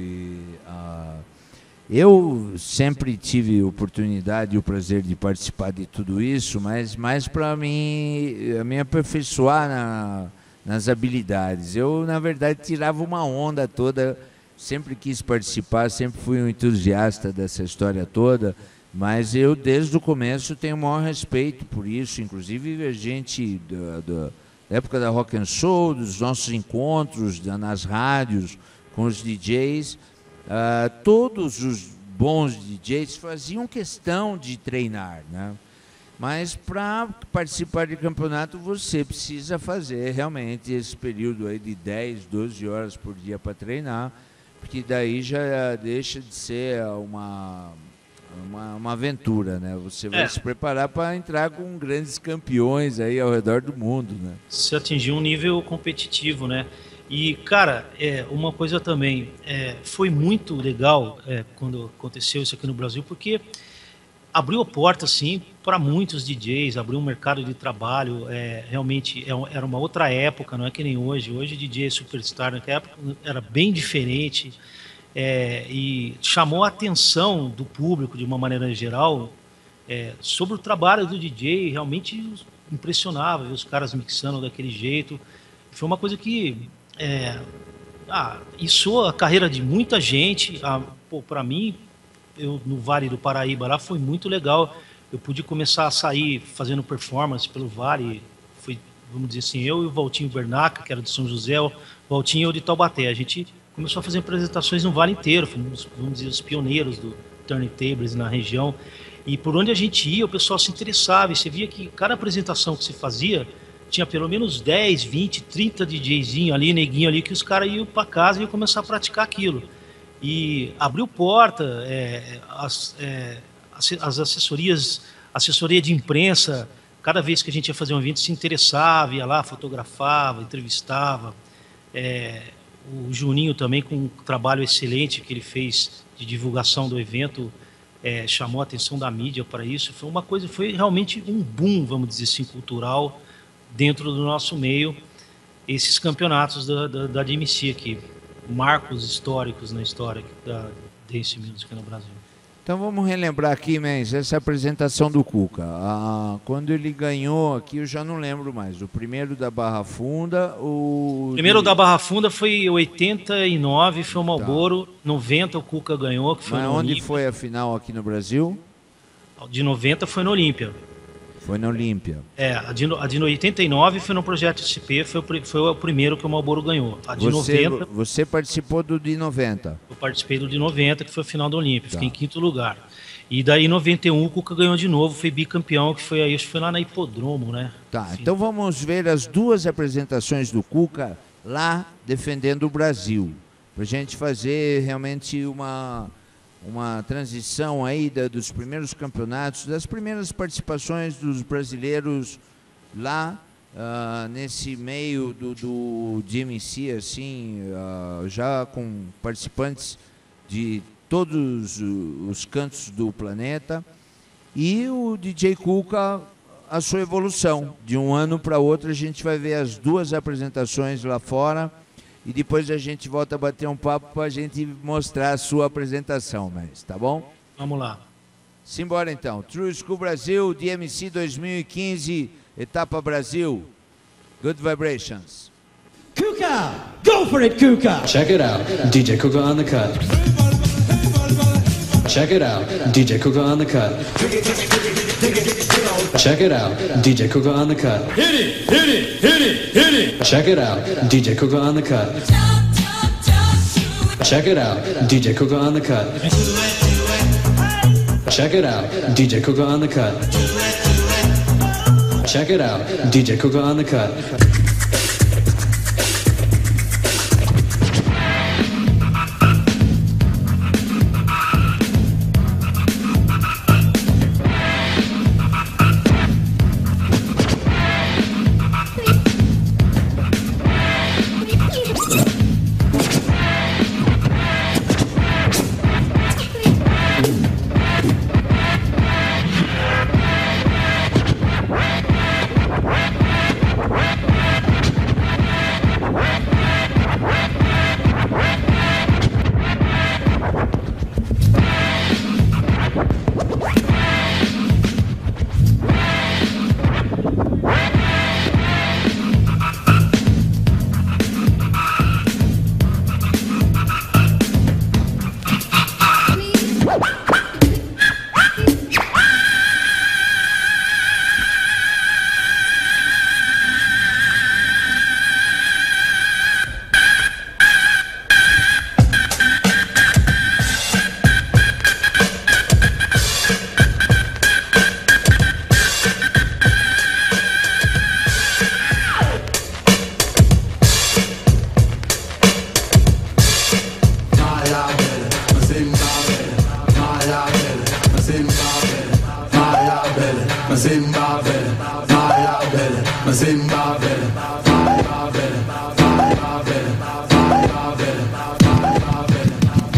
Eu sempre tive oportunidade e o prazer de participar de tudo isso, mas mais para me aperfeiçoar nas habilidades. Eu, na verdade, tirava uma onda toda, sempre quis participar, sempre fui um entusiasta dessa história toda, mas eu, desde o começo, tenho o maior respeito por isso. Inclusive, a gente, da época da Rock and Soul, dos nossos encontros nas rádios com os DJs, todos os bons DJs faziam questão de treinar, né? Mas para participar de campeonato você precisa fazer realmente esse período aí de 10, 12 horas por dia para treinar, porque daí já deixa de ser uma aventura, né? Você vai se preparar para entrar com grandes campeões aí ao redor do mundo, né? Se atingir um nível competitivo, né? E, cara, uma coisa também, foi muito legal quando aconteceu isso aqui no Brasil, porque abriu a porta, assim, para muitos DJs, abriu um mercado de trabalho, realmente era uma outra época, não é que nem hoje. Hoje DJ é superstar, naquela época era bem diferente, e chamou a atenção do público, de uma maneira geral, sobre o trabalho do DJ. Realmente impressionava ver os caras mixando daquele jeito. Foi uma coisa que isso a carreira de muita gente. Para mim, eu no Vale do Paraíba lá foi muito legal. Eu pude começar a sair fazendo performance pelo Vale. Foi, vamos dizer assim, eu e o Valtinho Bernaca, que era de São José, o Valtinho e eu de Taubaté. A gente começou a fazer apresentações no Vale inteiro. Fomos, vamos dizer, os pioneiros do turntables na região. E por onde a gente ia, o pessoal se interessava. E você via que cada apresentação que se fazia tinha pelo menos 10, 20, 30 DJzinho ali, neguinho ali, que os caras iam para casa e iam começar a praticar aquilo. E abriu porta, as assessorias, assessoria de imprensa, cada vez que a gente ia fazer um evento se interessava, ia lá, fotografava, entrevistava. O Juninho também, com um trabalho excelente que ele fez de divulgação do evento, chamou a atenção da mídia para isso. Foi uma coisa, foi realmente um boom, vamos dizer assim, cultural dentro do nosso meio, esses campeonatos da DMC aqui. Marcos históricos na história da Dance Music no Brasil. Então vamos relembrar aqui, Mendes, essa apresentação do Cuca. Quando ele ganhou aqui, eu já não lembro mais. O primeiro da Barra Funda, o primeiro da Barra Funda foi 89, foi o Marlboro. 90 o Cuca ganhou, que foi Mas no onde Olímpia. foi a final aqui no Brasil? De 90 foi no Olímpia. Foi na Olímpia. A de 89 foi no Projeto SP, foi o primeiro que o Marlboro ganhou. A de 90... Você participou do de 90? Eu participei do de 90, que foi a final da Olímpia, fiquei em 5º lugar. E daí em 91 o Cuca ganhou de novo, foi bicampeão, que foi aí, acho que foi lá na Hipodromo, né? Tá, então vamos ver as duas apresentações do Cuca lá defendendo o Brasil. Pra gente fazer realmente uma transição aí dos primeiros campeonatos, das primeiras participações dos brasileiros lá nesse meio do DMC, assim, já com participantes de todos os cantos do planeta, e o DJ Cuca, a sua evolução. De um ano para outro a gente vai ver as duas apresentações lá fora, e depois a gente volta a bater um papo para a gente mostrar a sua apresentação, mas tá bom? Vamos lá. Simbora então. True School Brasil, DMC 2015, etapa Brasil. Good Vibrations. Kuka! Go for it, Kuka! Check it out, DJ Kuka on the cut. Check it out, DJ Kuka on the cut. Check it out, DJ Kuka on the cut. Hit it, hit it, hit it, hit it. Check it out, DJ Kuka on the cut. Check it out, DJ Kuka on the cut. Check it out, DJ Kuka on the cut. Check it out, DJ Kuka on the cut. Mazimba vele, fire vele, Mazimba vele, fire vele, fire vele, fire vele, fire vele.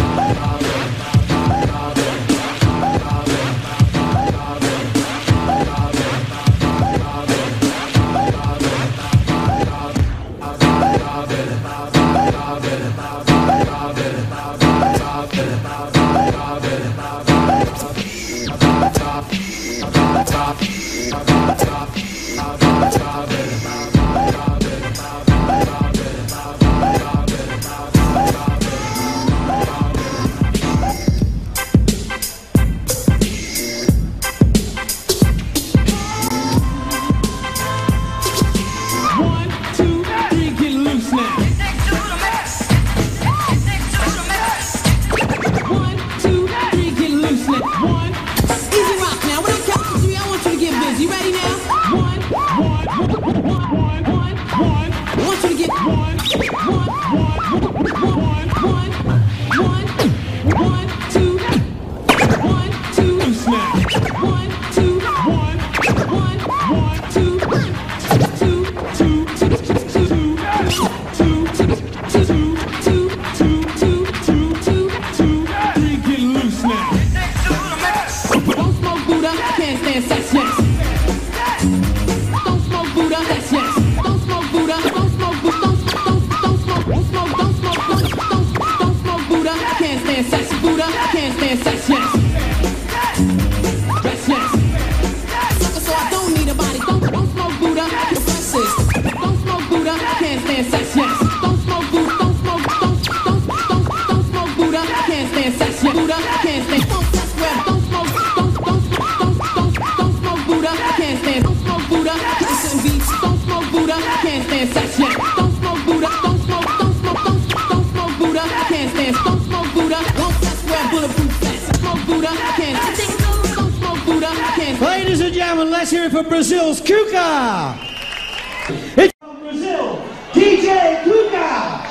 Ladies and gentlemen, let's hear it for Brazil's Cuca. It's from Brazil, DJ Cuca.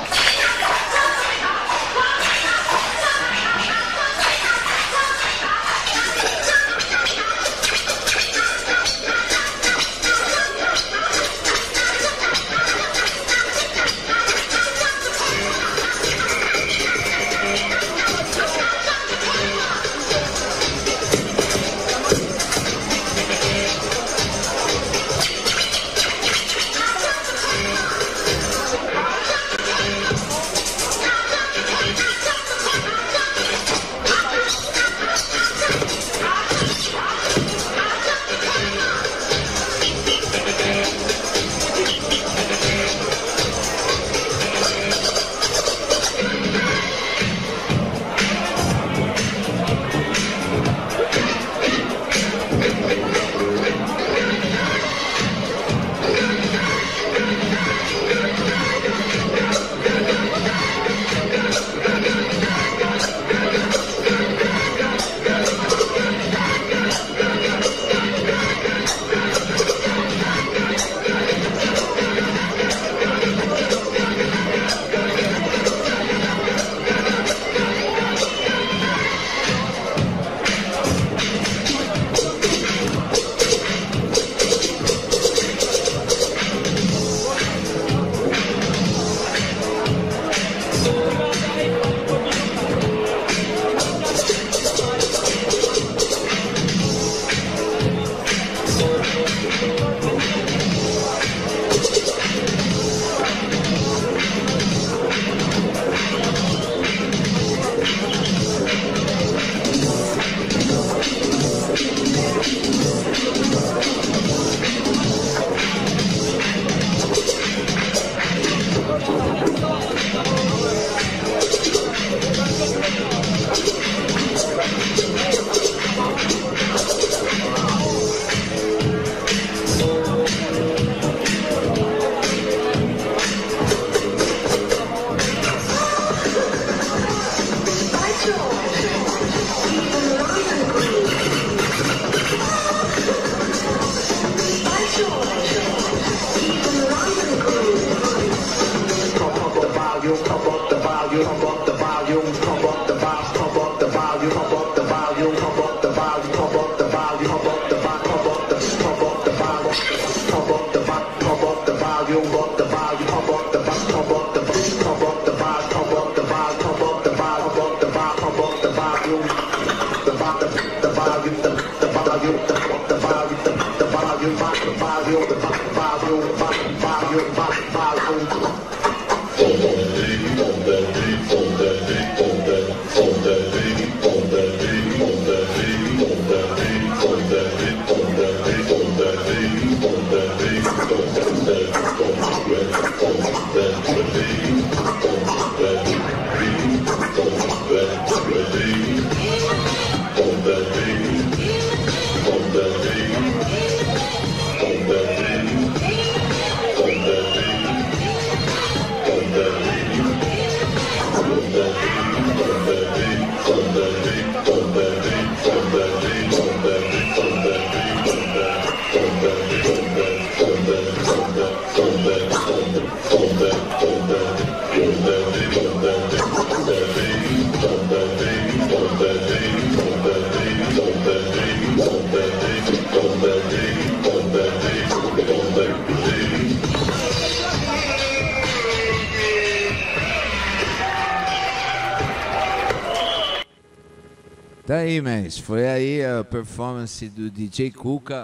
Tá aí, mas foi aí a performance do DJ Cuca.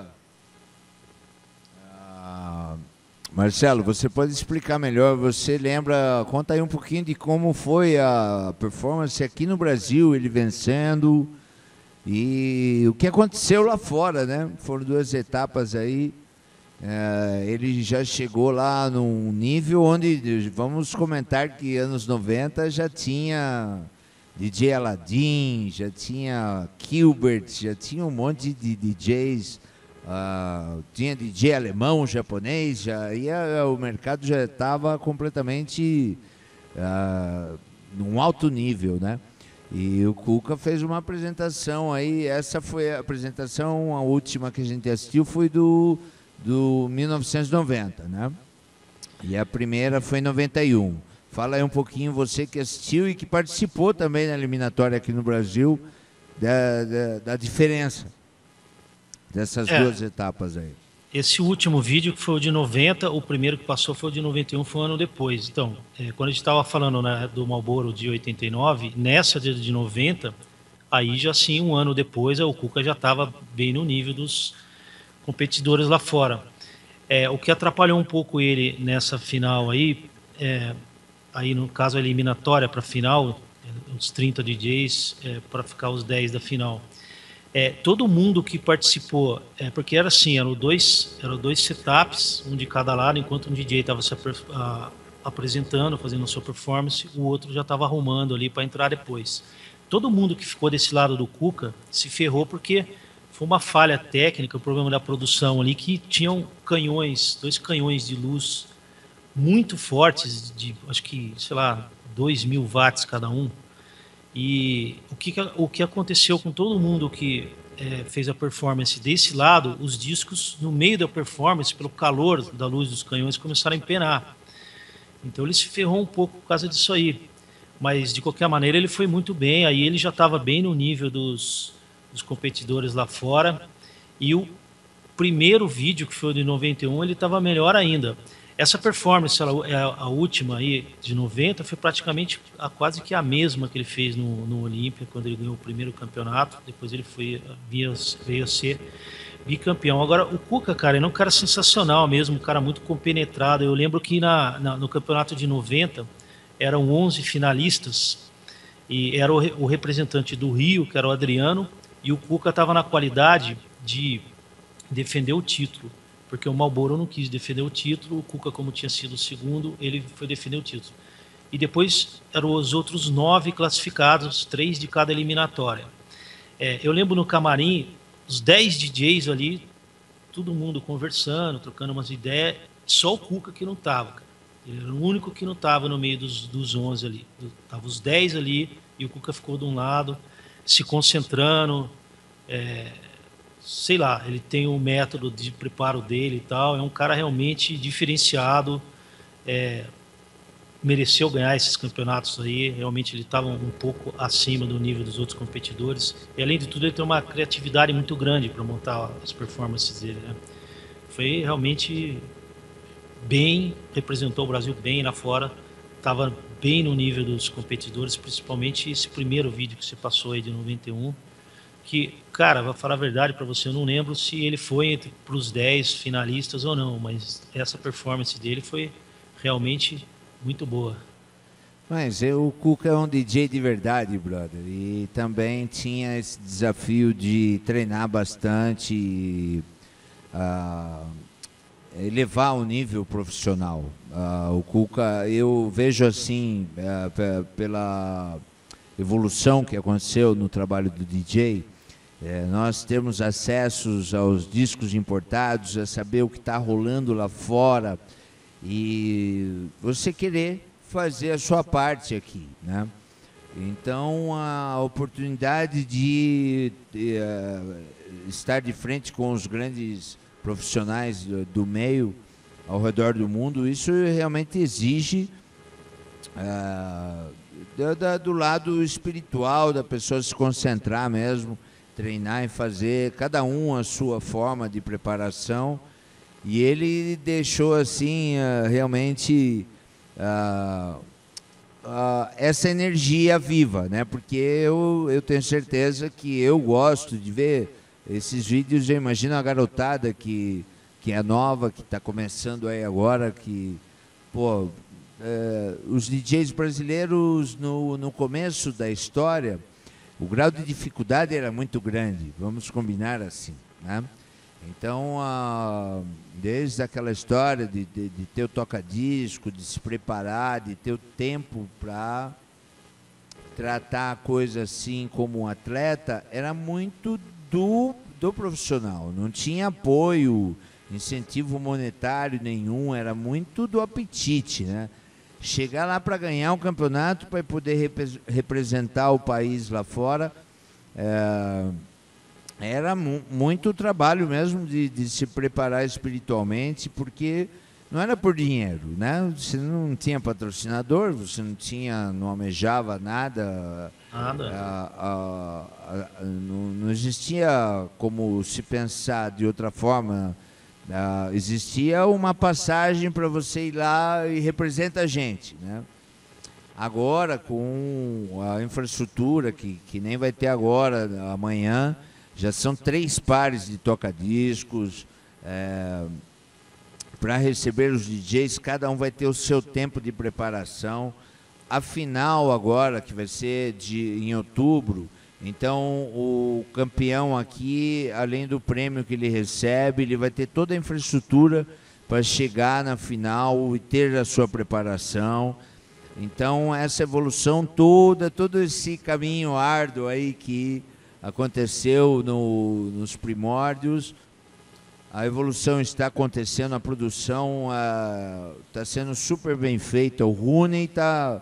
Marcelo, você pode explicar melhor? Você lembra, conta aí um pouquinho de como foi a performance aqui no Brasil, ele vencendo, e o que aconteceu lá fora, né? Foram 2 etapas aí. Ele já chegou lá num nível onde, vamos comentar que anos 90 já tinha DJ Aladdin, já tinha Gilbert, já tinha um monte de DJs, tinha DJ alemão, japonês, o mercado já estava completamente num alto nível, né? E o Cuca fez uma apresentação aí, essa foi a apresentação, a última que a gente assistiu foi do 1990, né? E a primeira foi em 91. Fala aí um pouquinho, você que assistiu e que participou também na eliminatória aqui no Brasil, da diferença dessas 2 etapas aí. Esse último vídeo, que foi o de 90, o primeiro que passou foi o de 91, foi um ano depois. Então, quando a gente estava falando, né, do Marlboro de 89, nessa de 90, aí já sim, um ano depois, o Cuca já estava bem no nível dos competidores lá fora. O que atrapalhou um pouco ele nessa final aí no caso a eliminatória para a final, os 30 DJs para ficar os 10 da final. Todo mundo que participou, porque era assim, eram dois setups, um de cada lado, enquanto um DJ estava se apresentando, fazendo a sua performance, o outro já estava arrumando ali para entrar depois. Todo mundo que ficou desse lado do Cuca se ferrou porque foi uma falha técnica, o problema da produção ali, que tinham 2 canhões de luz muito fortes, de acho que, sei lá, 2.000 watts cada um. E o que aconteceu com todo mundo que fez a performance desse lado, os discos, no meio da performance, pelo calor da luz dos canhões, começaram a empenar. Então ele se ferrou um pouco por causa disso aí. Mas, de qualquer maneira, ele foi muito bem. Aí ele já estava bem no nível dos competidores lá fora. E o primeiro vídeo, que foi o de 91, ele estava melhor ainda. Essa performance, a última aí, de 90, foi praticamente quase que a mesma que ele fez no Olímpia, quando ele ganhou o primeiro campeonato. Depois ele veio a ser bicampeão. Agora, o Cuca, cara, ele é um cara sensacional mesmo, um cara muito compenetrado. Eu lembro que no campeonato de 90, eram 11 finalistas, e era o representante do Rio, que era o Adriano, e o Cuca estava na qualidade de defender o título. Porque o Marlboro não quis defender o título, o Cuca, como tinha sido o segundo, ele foi defender o título. E depois eram os outros 9 classificados, 3 de cada eliminatória. Eu lembro no camarim, os 10 DJs ali, todo mundo conversando, trocando umas ideias, só o Cuca que não estava. Ele era o único que não estava no meio dos 11 ali. Estavam os 10 ali e o Cuca ficou de um lado, se concentrando, sei lá, ele tem um método de preparo dele e tal, é um cara realmente diferenciado, mereceu ganhar esses campeonatos aí, realmente ele estava um pouco acima do nível dos outros competidores, e além de tudo ele tem uma criatividade muito grande para montar as performances dele, né? Foi realmente bem, representou o Brasil bem lá fora estava bem no nível dos competidores, principalmente esse primeiro vídeo que você passou aí de 91, que, cara, vou falar a verdade para você, eu não lembro se ele foi para os 10 finalistas ou não, mas essa performance dele foi realmente muito boa. Mas o Cuca é um DJ de verdade, brother, e também tinha esse desafio de treinar bastante e elevar o nível profissional. O Cuca, eu vejo assim, pela evolução que aconteceu no trabalho do DJ, nós temos acessos aos discos importados, a saber o que está rolando lá fora e você querer fazer a sua parte aqui, né? Então a oportunidade de estar de frente com os grandes profissionais do meio ao redor do mundo, isso realmente exige do lado espiritual da pessoa se concentrar mesmo, treinar e fazer cada um a sua forma de preparação, e ele deixou assim realmente essa energia viva, né? Porque eu tenho certeza que eu gosto de ver esses vídeos. Eu imagino a garotada que é nova, que está começando aí agora, que, pô, os DJs brasileiros no começo da história, o grau de dificuldade era muito grande, vamos combinar assim, né? Então, desde aquela história de ter o toca-disco, de se preparar, de ter o tempo para tratar a coisa assim como um atleta, era muito do profissional. Não tinha apoio, incentivo monetário nenhum, era muito do apetite, né? Chegar lá para ganhar um campeonato, para poder representar o país lá fora, era muito trabalho mesmo de se preparar espiritualmente, porque não era por dinheiro, né? Você não tinha patrocinador, você não almejava nada. Não existia como se pensar de outra forma. Existia uma passagem para você ir lá e representa a gente, né? Agora, com a infraestrutura que nem vai ter agora, amanhã, já são 3 pares de toca-discos para receber os DJs, cada um vai ter o seu tempo de preparação. A final agora, que vai ser em outubro, então o campeão aqui, além do prêmio que ele recebe, ele vai ter toda a infraestrutura para chegar na final e ter a sua preparação. Então essa evolução toda, todo esse caminho árduo aí que aconteceu nos primórdios, a evolução está acontecendo, a produção está sendo super bem feita. O Rooney está,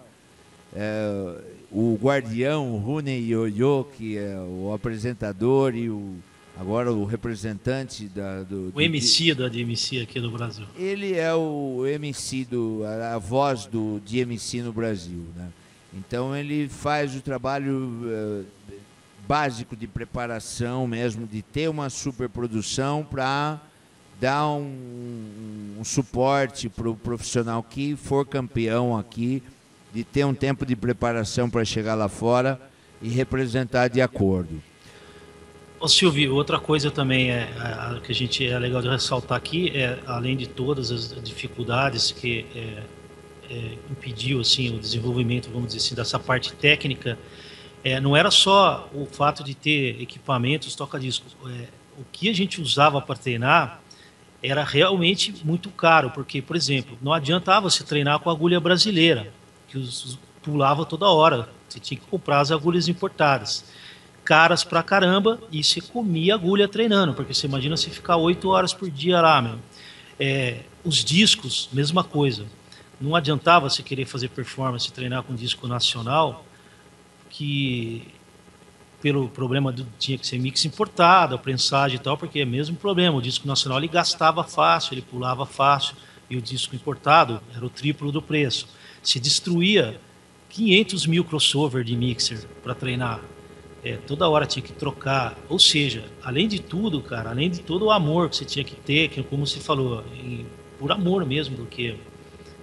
o guardião, o Rooney Yoyo, que é o apresentador e agora o representante o MC da DMC aqui no Brasil. Ele é o MC, a voz de MC no Brasil, né? Então ele faz o trabalho básico de preparação mesmo, de ter uma superprodução para dar um suporte para o profissional que for campeão aqui, de ter um tempo de preparação para chegar lá fora e representar de acordo. Ô Silvio, outra coisa também que é legal de ressaltar aqui, além de todas as dificuldades que impediu assim, o desenvolvimento, vamos dizer assim, dessa parte técnica, não era só o fato de ter equipamentos, toca-discos. O que a gente usava para treinar era realmente muito caro, porque, por exemplo, não adiantava você treinar com agulha brasileira, que pulava toda hora. Você tinha que comprar as agulhas importadas, caras pra caramba, e você comia agulha treinando, porque você imagina você ficar 8 horas por dia lá, meu. Os discos, mesma coisa. Não adiantava você querer fazer performance, treinar com disco nacional, que pelo problema tinha que ser mix importado, a prensagem e tal, porque é o mesmo problema, o disco nacional ele gastava fácil, ele pulava fácil, e o disco importado era o triplo do preço. Se destruía 500 mil crossover de mixer para treinar, toda hora tinha que trocar, ou seja, além de tudo, cara, além de todo o amor que você tinha que ter, que como você falou, por amor mesmo do que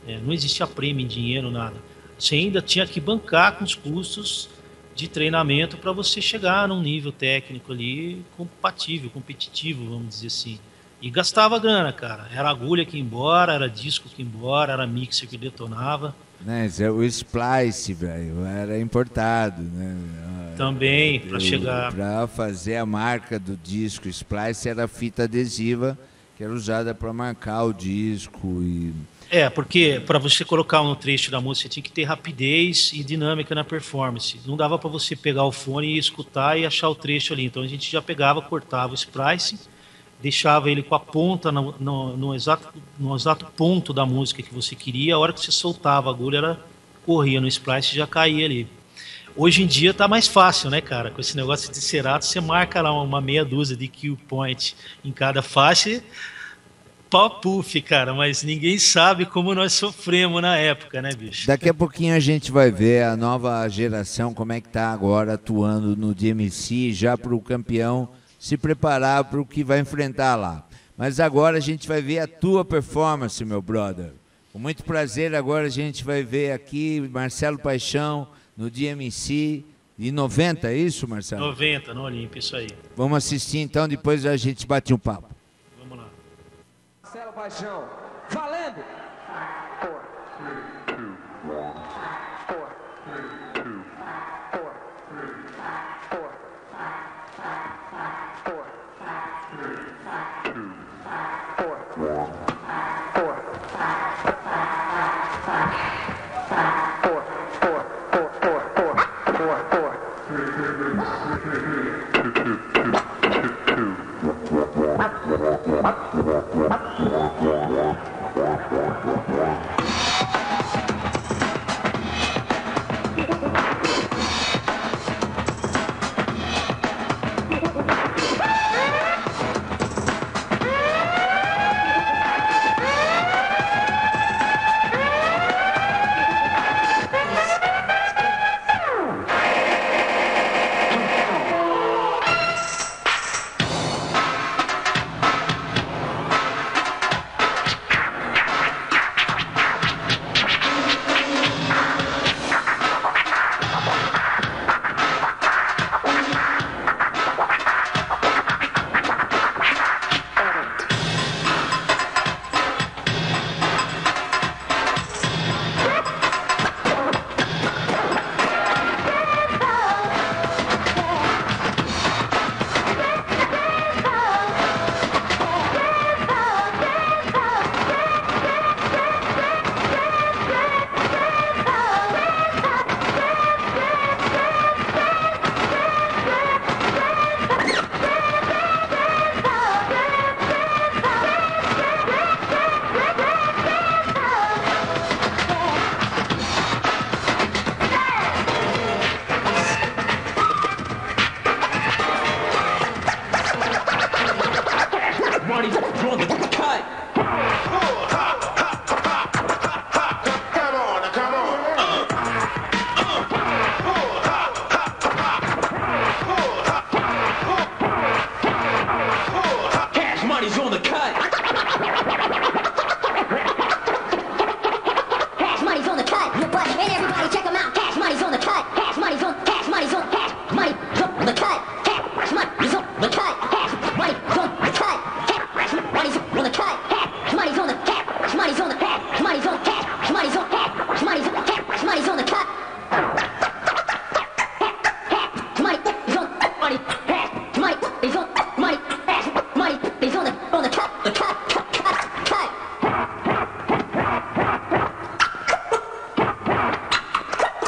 Não existia prêmio em dinheiro, nada. Você ainda tinha que bancar com os custos de treinamento para você chegar num nível técnico ali compatível, competitivo, vamos dizer assim. E gastava grana, cara. Era agulha que ia embora, era disco que ia embora, era mixer que detonava. O Splice, velho, era importado, né? Também, para chegar... Para fazer a marca do disco, Splice era fita adesiva que era usada para marcar o disco e... porque para você colocar um trecho da música, você tinha que ter rapidez e dinâmica na performance. Não dava para você pegar o fone e escutar e achar o trecho ali. Então a gente já pegava, cortava o splice, deixava ele com a ponta no exato ponto da música que você queria. A hora que você soltava a agulha, corria no splice e já caía ali. Hoje em dia tá mais fácil, né, cara? Com esse negócio de cerato, você marca lá uma meia dúzia de kill point em cada faixa, pau puff, cara, mas ninguém sabe como nós sofremos na época, né, bicho? Daqui a pouquinho a gente vai ver a nova geração, como é que tá agora atuando no DMC, já para o campeão se preparar para o que vai enfrentar lá. Mas agora a gente vai ver a tua performance, meu brother. Com muito prazer, agora a gente vai ver aqui Marcelo Paixão no DMC de 90, é isso, Marcelo? 90, no Olímpia, isso aí. Vamos assistir então, depois a gente bate um papo. Vamos lá. Marcelo Paixão, valendo! 4, 3, 2, 1. 4, 3, 2, 1. 4, 3, 2, 1. 4, 3, 2, 1.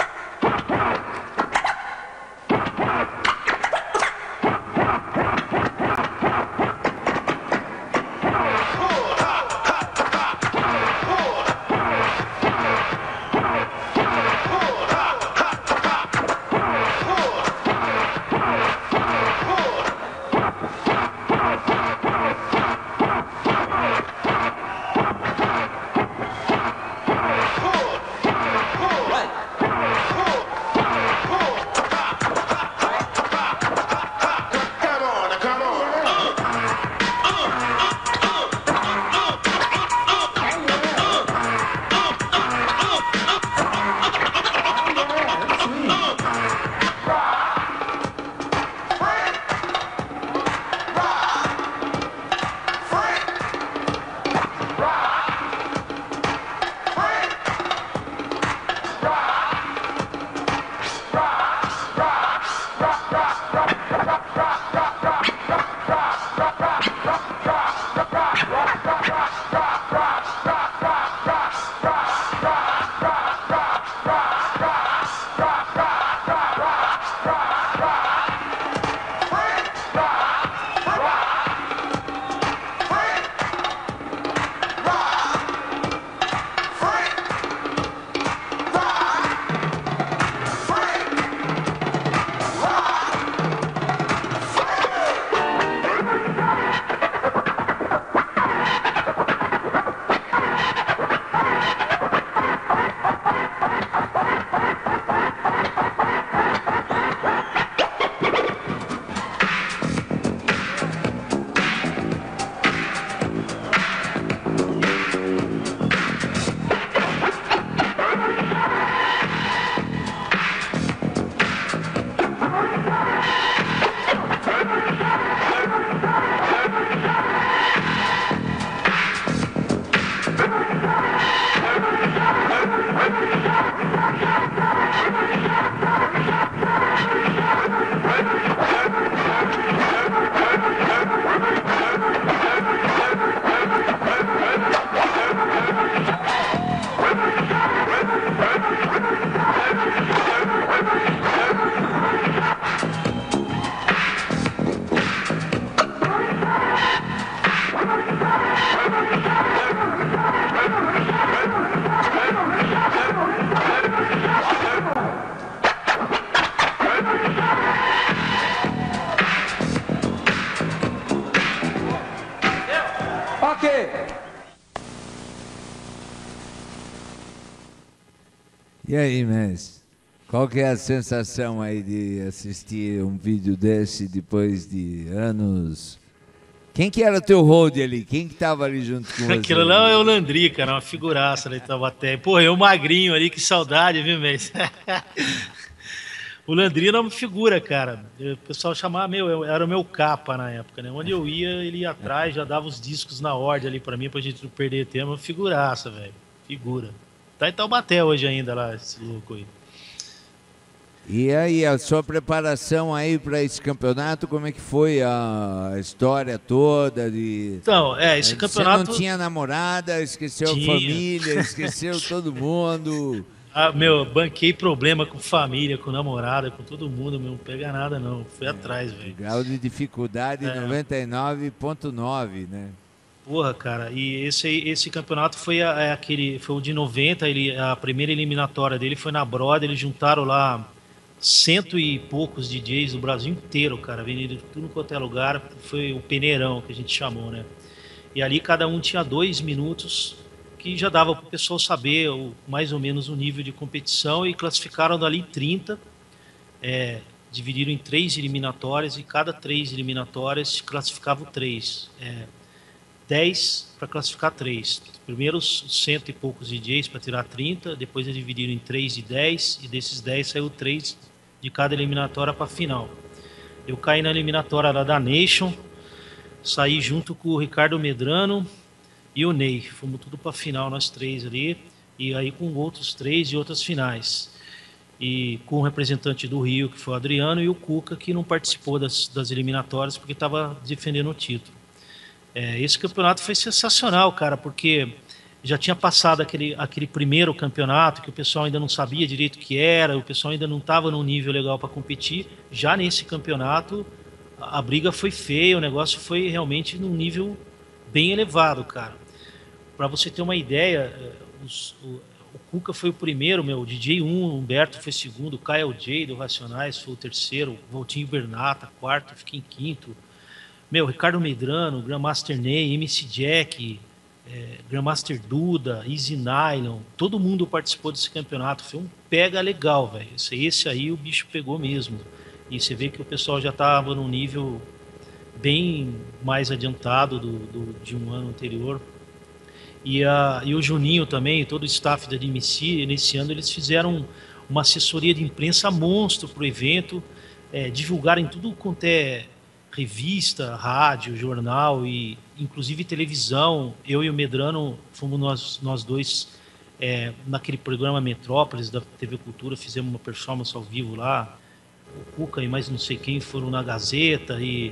4, E aí, mestre? Qual que é a sensação aí de assistir um vídeo desse depois de anos? Quem que era o teu hold ali? Quem que tava ali junto com você? Aquilo lá é o Landry, cara, uma figuraça ali de Taubaté. Pô, eu magrinho ali, que saudade, viu, mestre? O Landry era uma figura, cara. O pessoal chamava, era o meu capa na época, né? Onde eu ia, ele ia atrás, já dava os discos na ordem ali pra mim, pra gente não perder tempo. Uma figuraça, velho. Figura. Tá em Taubaté hoje ainda lá, esse louco aí. E aí, a sua preparação aí para esse campeonato, como é que foi a história toda? Então, esse campeonato... Você não tinha namorada, esqueceu a família, esqueceu todo mundo... Banquei problema com família, com namorada, com todo mundo, não pega nada não, fui atrás, velho. Grau de dificuldade 99.9, né? Porra, cara, e esse campeonato foi foi o de 90, a primeira eliminatória dele foi na Broad, eles juntaram lá 100 e poucos DJs do Brasil inteiro, cara, vindo de tudo quanto é lugar, foi o peneirão que a gente chamou, né? E ali cada um tinha 2 minutos, que já dava para o pessoal saber mais ou menos o nível de competição, e classificaram dali 30, dividiram em 3 eliminatórias, e cada 3 eliminatórias classificavam 3. 10 para classificar 3. Primeiro os 100 e poucos DJs para tirar 30, depois eles dividiram em 3 e 10, e desses 10 saiu 3 de cada eliminatória para a final. Eu caí na eliminatória lá da Nation, saí junto com o Ricardo Medrano e o Ney, fomos tudo para a final, nós 3 ali, e aí com outros 3 de outras finais. E com o representante do Rio, que foi o Adriano, e o Cuca, que não participou das eliminatórias porque estava defendendo o título. Esse campeonato foi sensacional, cara, porque já tinha passado aquele primeiro campeonato que o pessoal ainda não sabia direito o que era, o pessoal ainda não estava num nível legal para competir. Já nesse campeonato, a briga foi feia, o negócio foi realmente num nível bem elevado, cara. Para você ter uma ideia, o Cuca foi o primeiro, o DJ 1, o Humberto foi segundo, o Kyle J do Racionais foi o terceiro, o Valtinho Bernata, quarto, eu fiquei em quinto. Ricardo Medrano, Grandmaster Ney, MC Jack, Grandmaster Duda, Easy Nylon, todo mundo participou desse campeonato. Foi um pega legal, velho. Esse aí o bicho pegou mesmo. E você vê que o pessoal já estava num nível bem mais adiantado de um ano anterior. E o Juninho também, todo o staff da DMC, nesse ano eles fizeram uma assessoria de imprensa monstro para o evento, divulgaram em tudo quanto é revista, rádio, jornal e inclusive televisão. Eu e o Medrano fomos nós dois naquele programa Metrópolis da TV Cultura, fizemos uma performance ao vivo lá. O Cuca e mais não sei quem foram na Gazeta e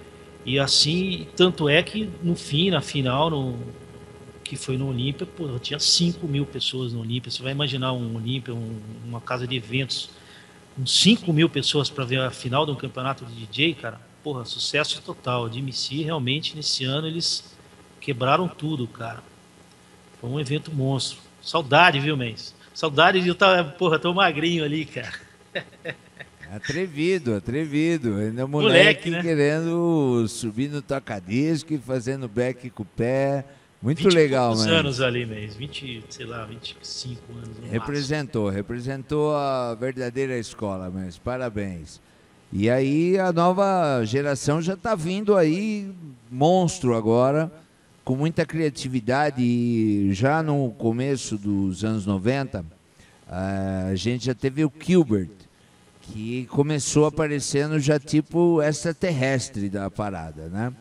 assim, tanto é que no fim, na final, que foi no Olímpia, tinha 5 mil pessoas no Olímpia. Você vai imaginar um Olímpia, uma casa de eventos com 5 mil pessoas para ver a final de um campeonato de DJ, cara. Porra, sucesso total. A DMC realmente nesse ano eles quebraram tudo, cara. Foi um evento monstro. Saudade, viu, Mês? Saudade de eu estar, tão magrinho ali, cara. Atrevido. Ainda moleque, né? Querendo subir no toca-disco e fazendo back com o pé. Muito legal, mano. 20 anos ali, Mês. 25 anos. Representou a verdadeira escola, mas parabéns. E aí a nova geração já está vindo aí, monstro agora, com muita criatividade. E já no começo dos anos 90, a gente já teve o Gilbert, que começou aparecendo já tipo extraterrestre da parada, né?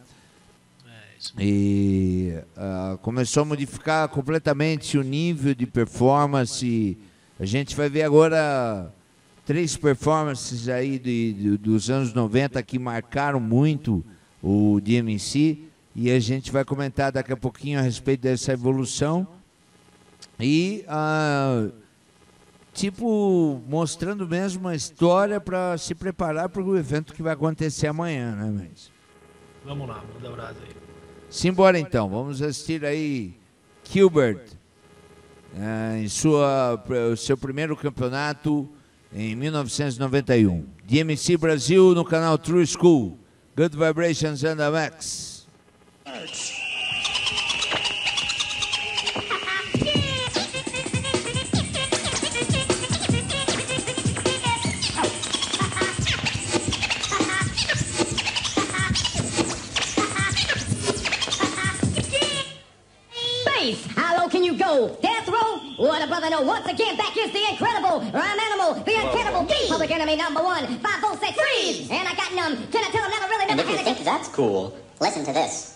E começou a modificar completamente o nível de performance. A gente vai ver agora 3 performances aí dos anos 90 que marcaram muito o DMC, e a gente vai comentar daqui a pouquinho a respeito dessa evolução e mostrando mesmo uma história para se preparar para o evento que vai acontecer amanhã, né, Mês? Vamos lá, manda abraço aí. Simbora então, vamos assistir aí Gilbert em seu primeiro campeonato em 1991. DMC Brasil no canal True School. Good Vibrations and the Max. show. Death Row, what a brother know. Once again, back is the incredible rhyme animal, the uncannibal bee. Public enemy number one, 5 volts say freeze. And I got numb. Can I tell him never really And never if you had think that's cool, listen to this.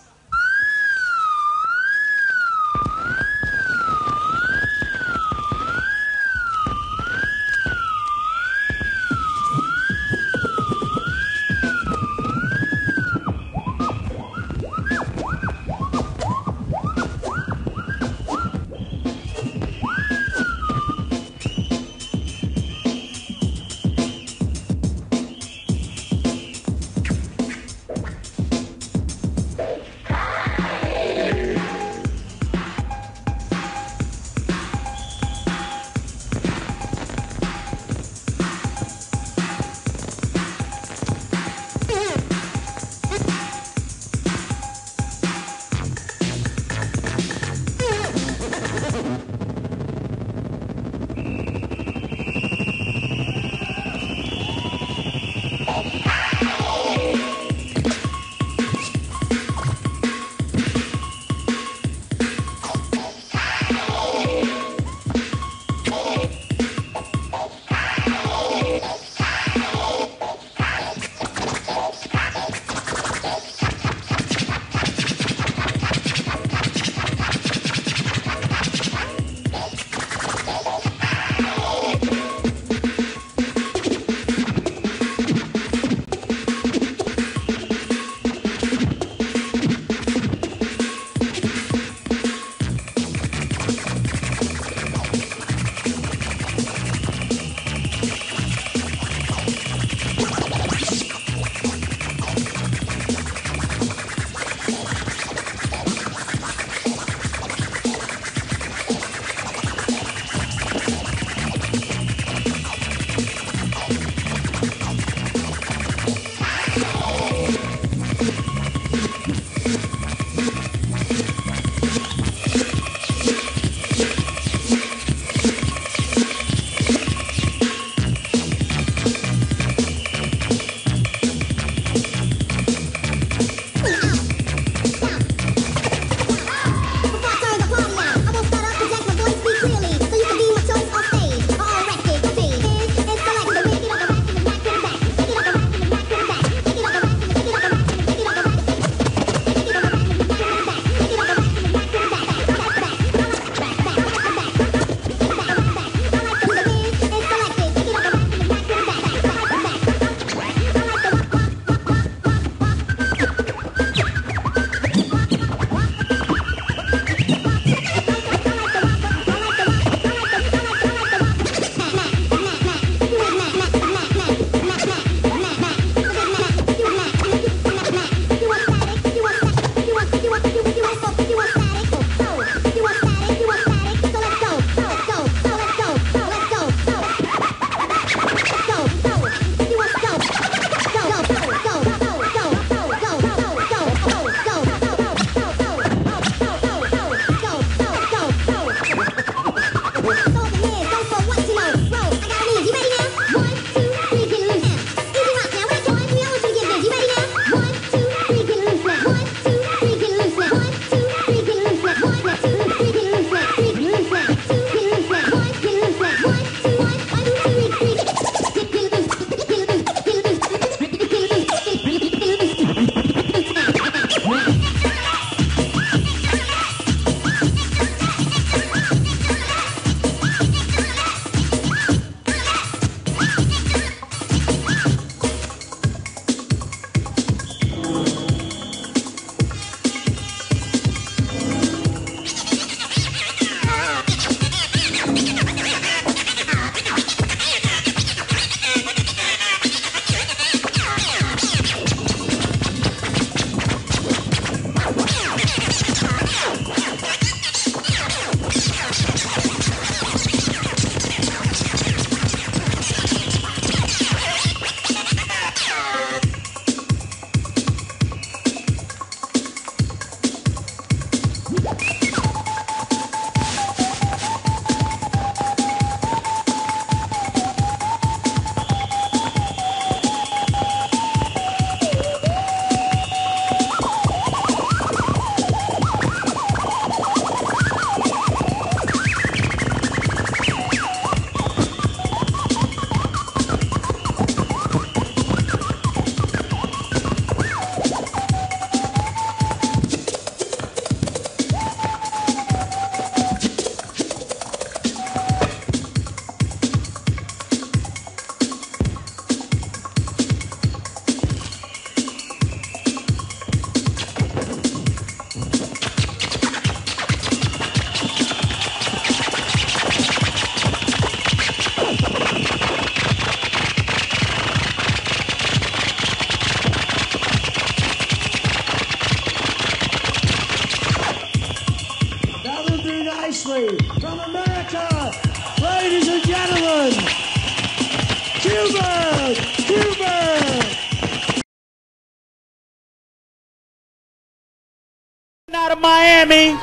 out of Miami.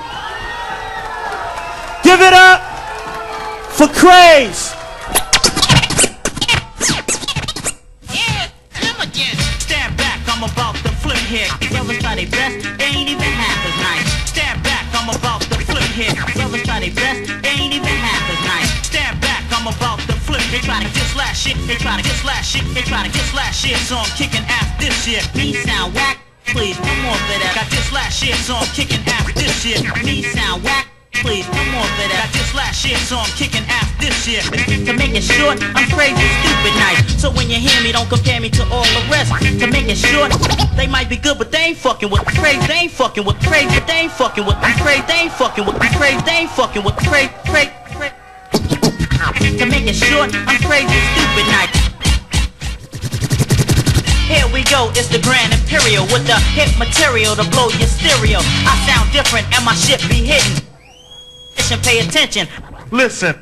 Give it up for Craze. Stand back, I'm about to flip here. Brothers try their best, they ain't even half as nice. Stand back, I'm about to flip here. Brothers try their best, they ain't even half as nice. Stand back, I'm about to flip. They try to get slash shit, they try to get slash shit, they try to get slash shit. So I'm kicking ass this year. Me sound whack, please, no more for that. Got this last shit, so I'm kicking ass this year. Me sound whack. Please, no more for that. I just last shit, so I'm kicking ass this year. To make it short, I'm crazy, stupid nice. So when you hear me, don't compare me to all the rest. To make it short, they might be good, but they ain't fucking with crazy. They ain't fucking with crazy, but they ain't fucking with crazy. They ain't fucking with crazy. They ain't fucking with crazy. To make it short, I'm crazy, stupid nice. Here we go, it's the Grand Imperial with the hit material to blow your stereo. I sound different and my shit be hitting. Pay attention. Listen.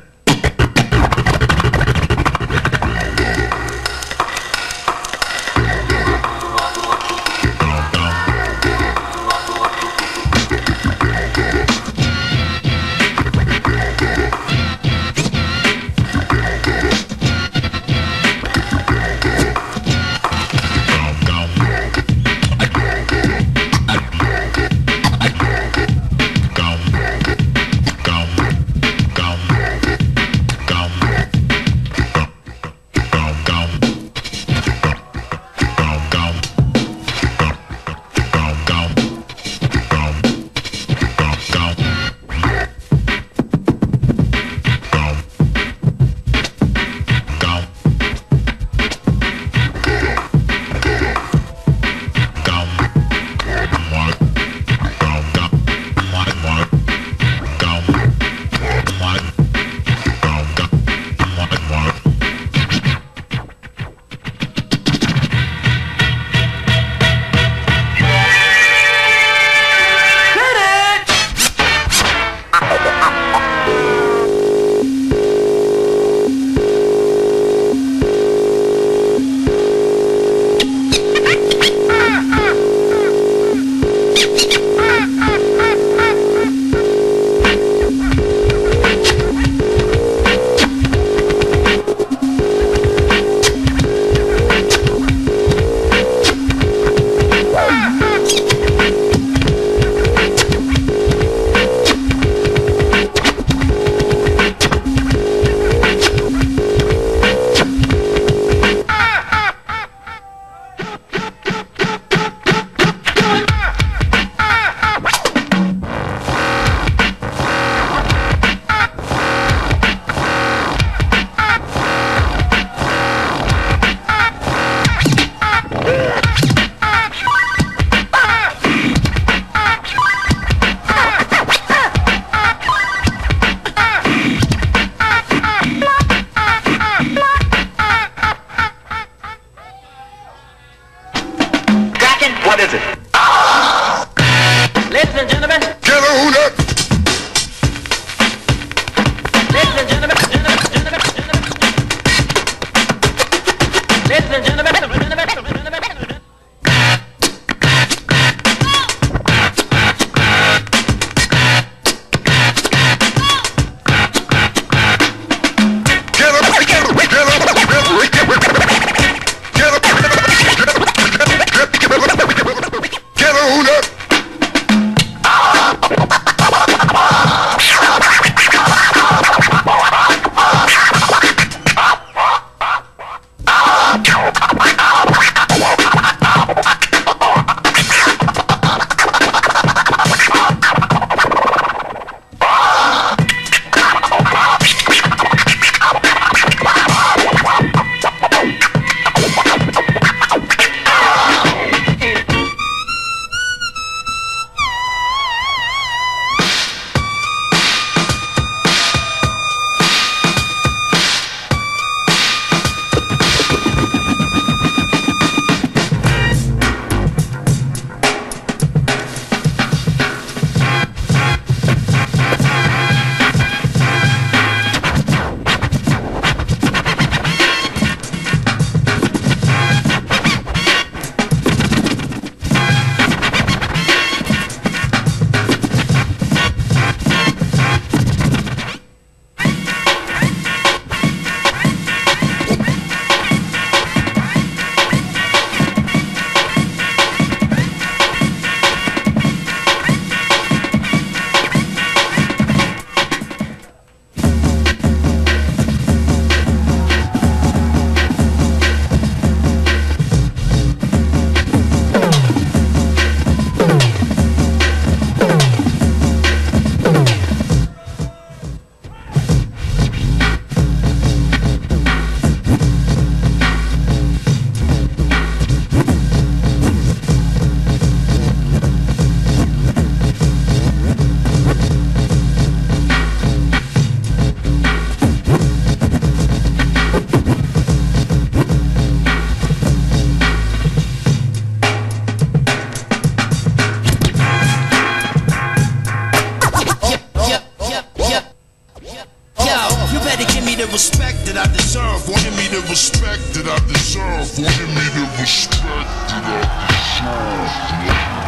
Give me the respect that I deserve.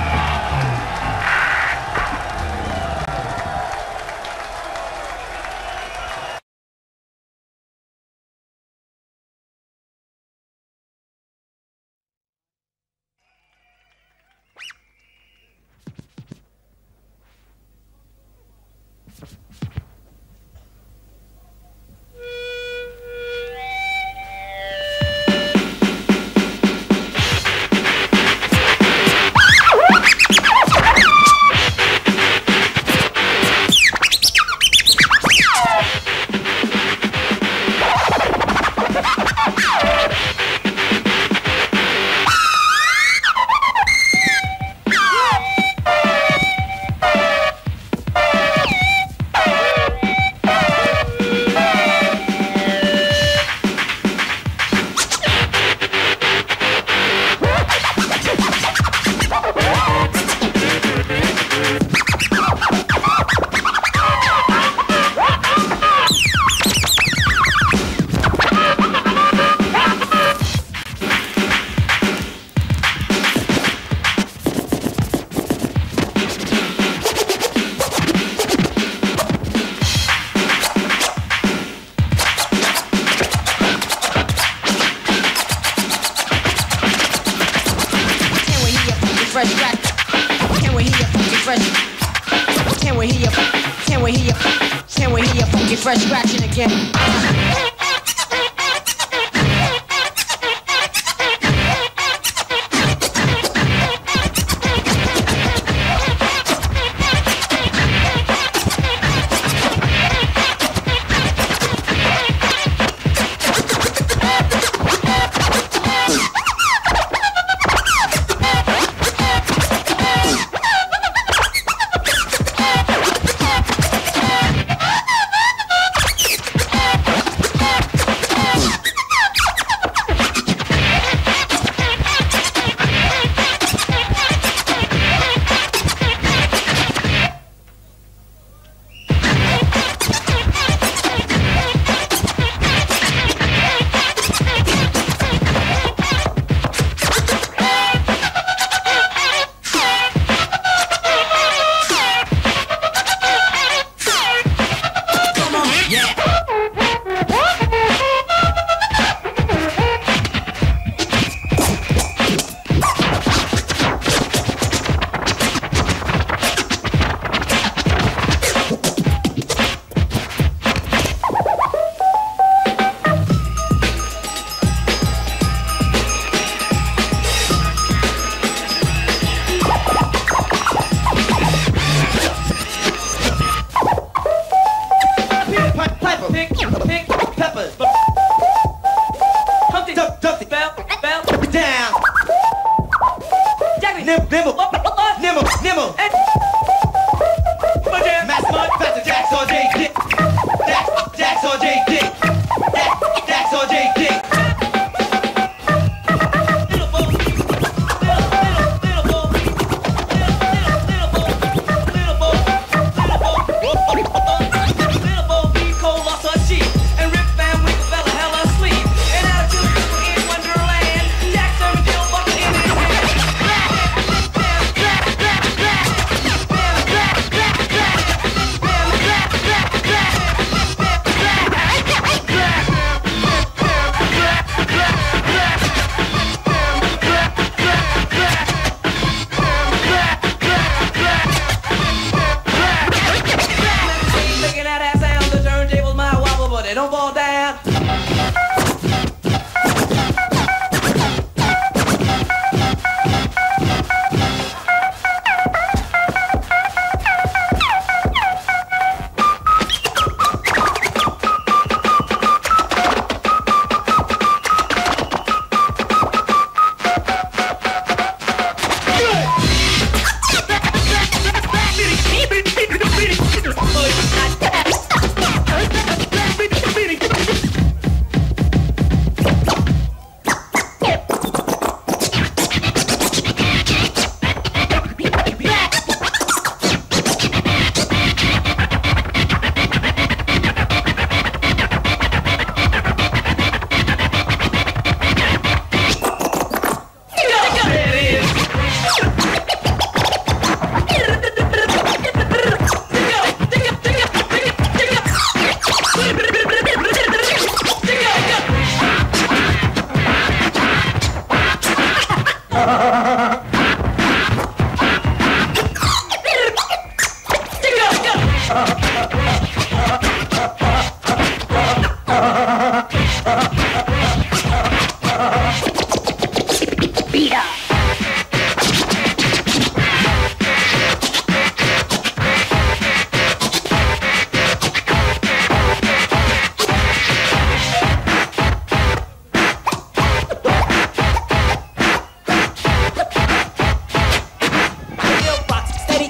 Fresh scratching again.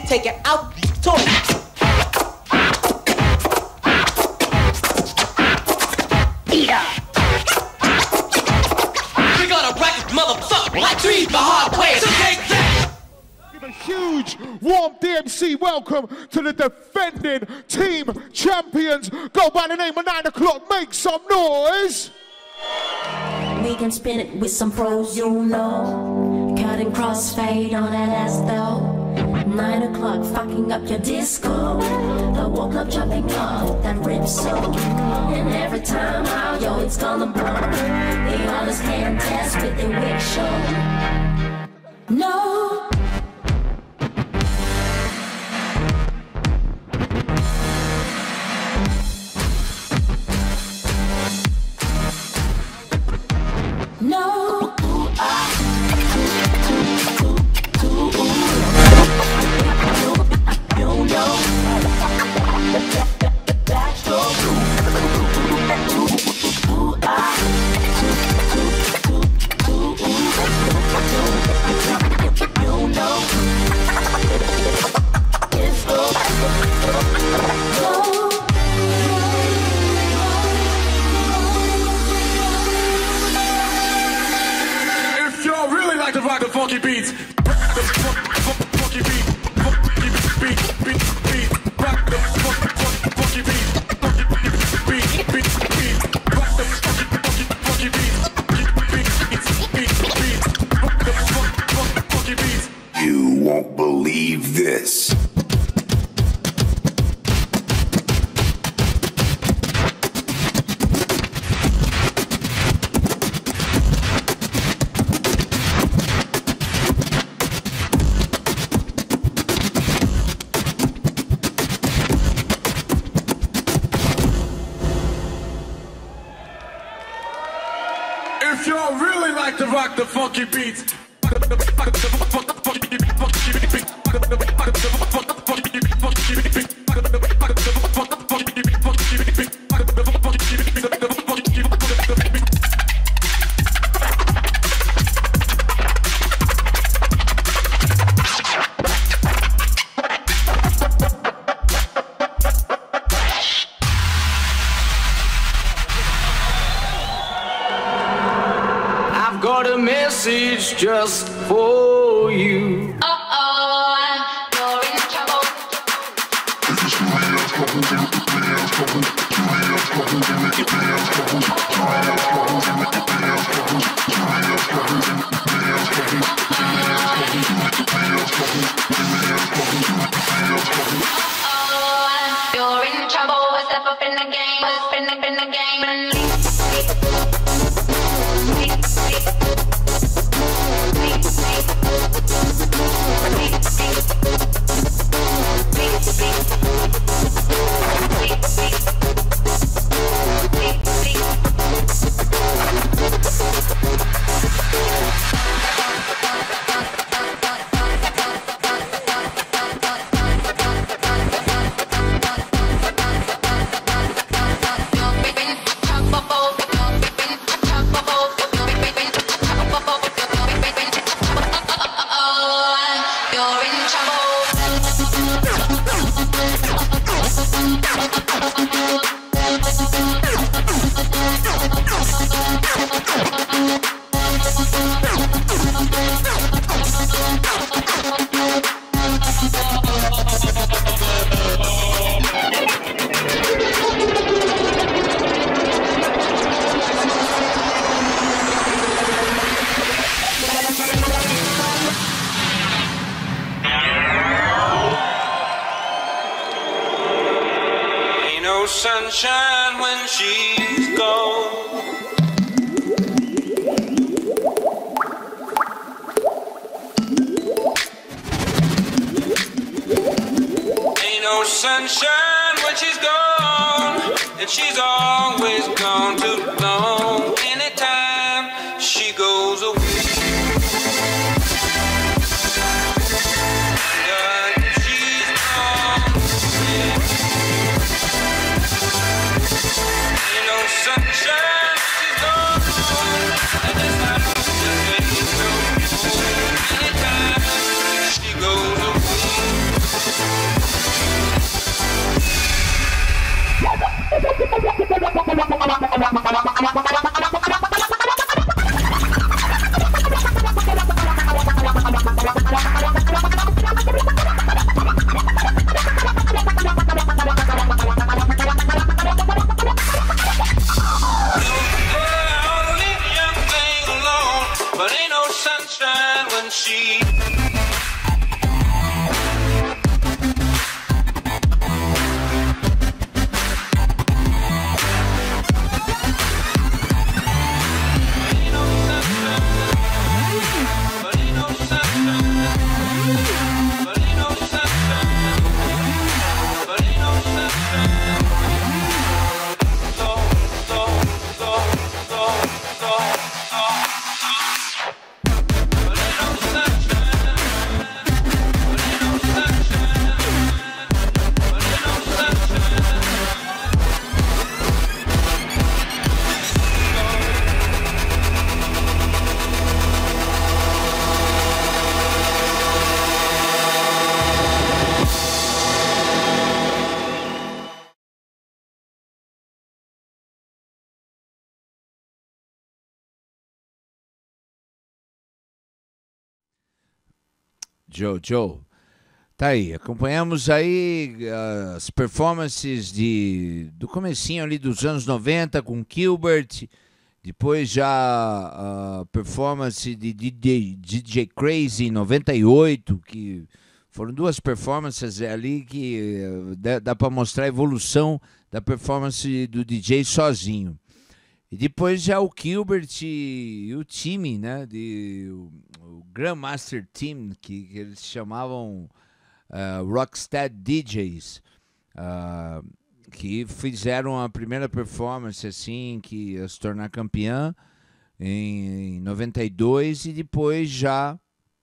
take it out. Talk. We gonna practice motherfucker like trees the hard way. So take that. Give a huge warm DMC welcome to the defending team champions. Go by the name of 9 o'clock. Make some noise. We can spin it with some pros, you know. Cutting crossfade on that ass though. 9 o'clock, fucking up your disco. The whole club jumping off that rip so. And every time out, yo, it's gonna burn. The others can't test with the wig show. No. No. If y'all really like to rock the funky beats, funky beat, rock the funky beat, rock the funky beats. You won't believe this. If y'all really like to rock the funky beats, I've got a message just for you. You're in trouble. You're in trouble. Step up in the game. Step in the game and sunshine when she's gone. Ain't no sunshine when she's gone, and she's always gone too long. Anytime she goes away. But ain't no sunshine when she Joe. Tá aí, acompanhamos aí as performances do comecinho ali dos anos 90 com Gilbert, depois já a performance de DJ Crazy em 98, que foram duas performances ali que dá para mostrar a evolução da performance do DJ sozinho. E depois já o Gilbert e o time, né, o Grandmaster Team, que eles chamavam Rocksteady DJs, que fizeram a primeira performance assim, que ia se tornar campeã em 92, e depois já,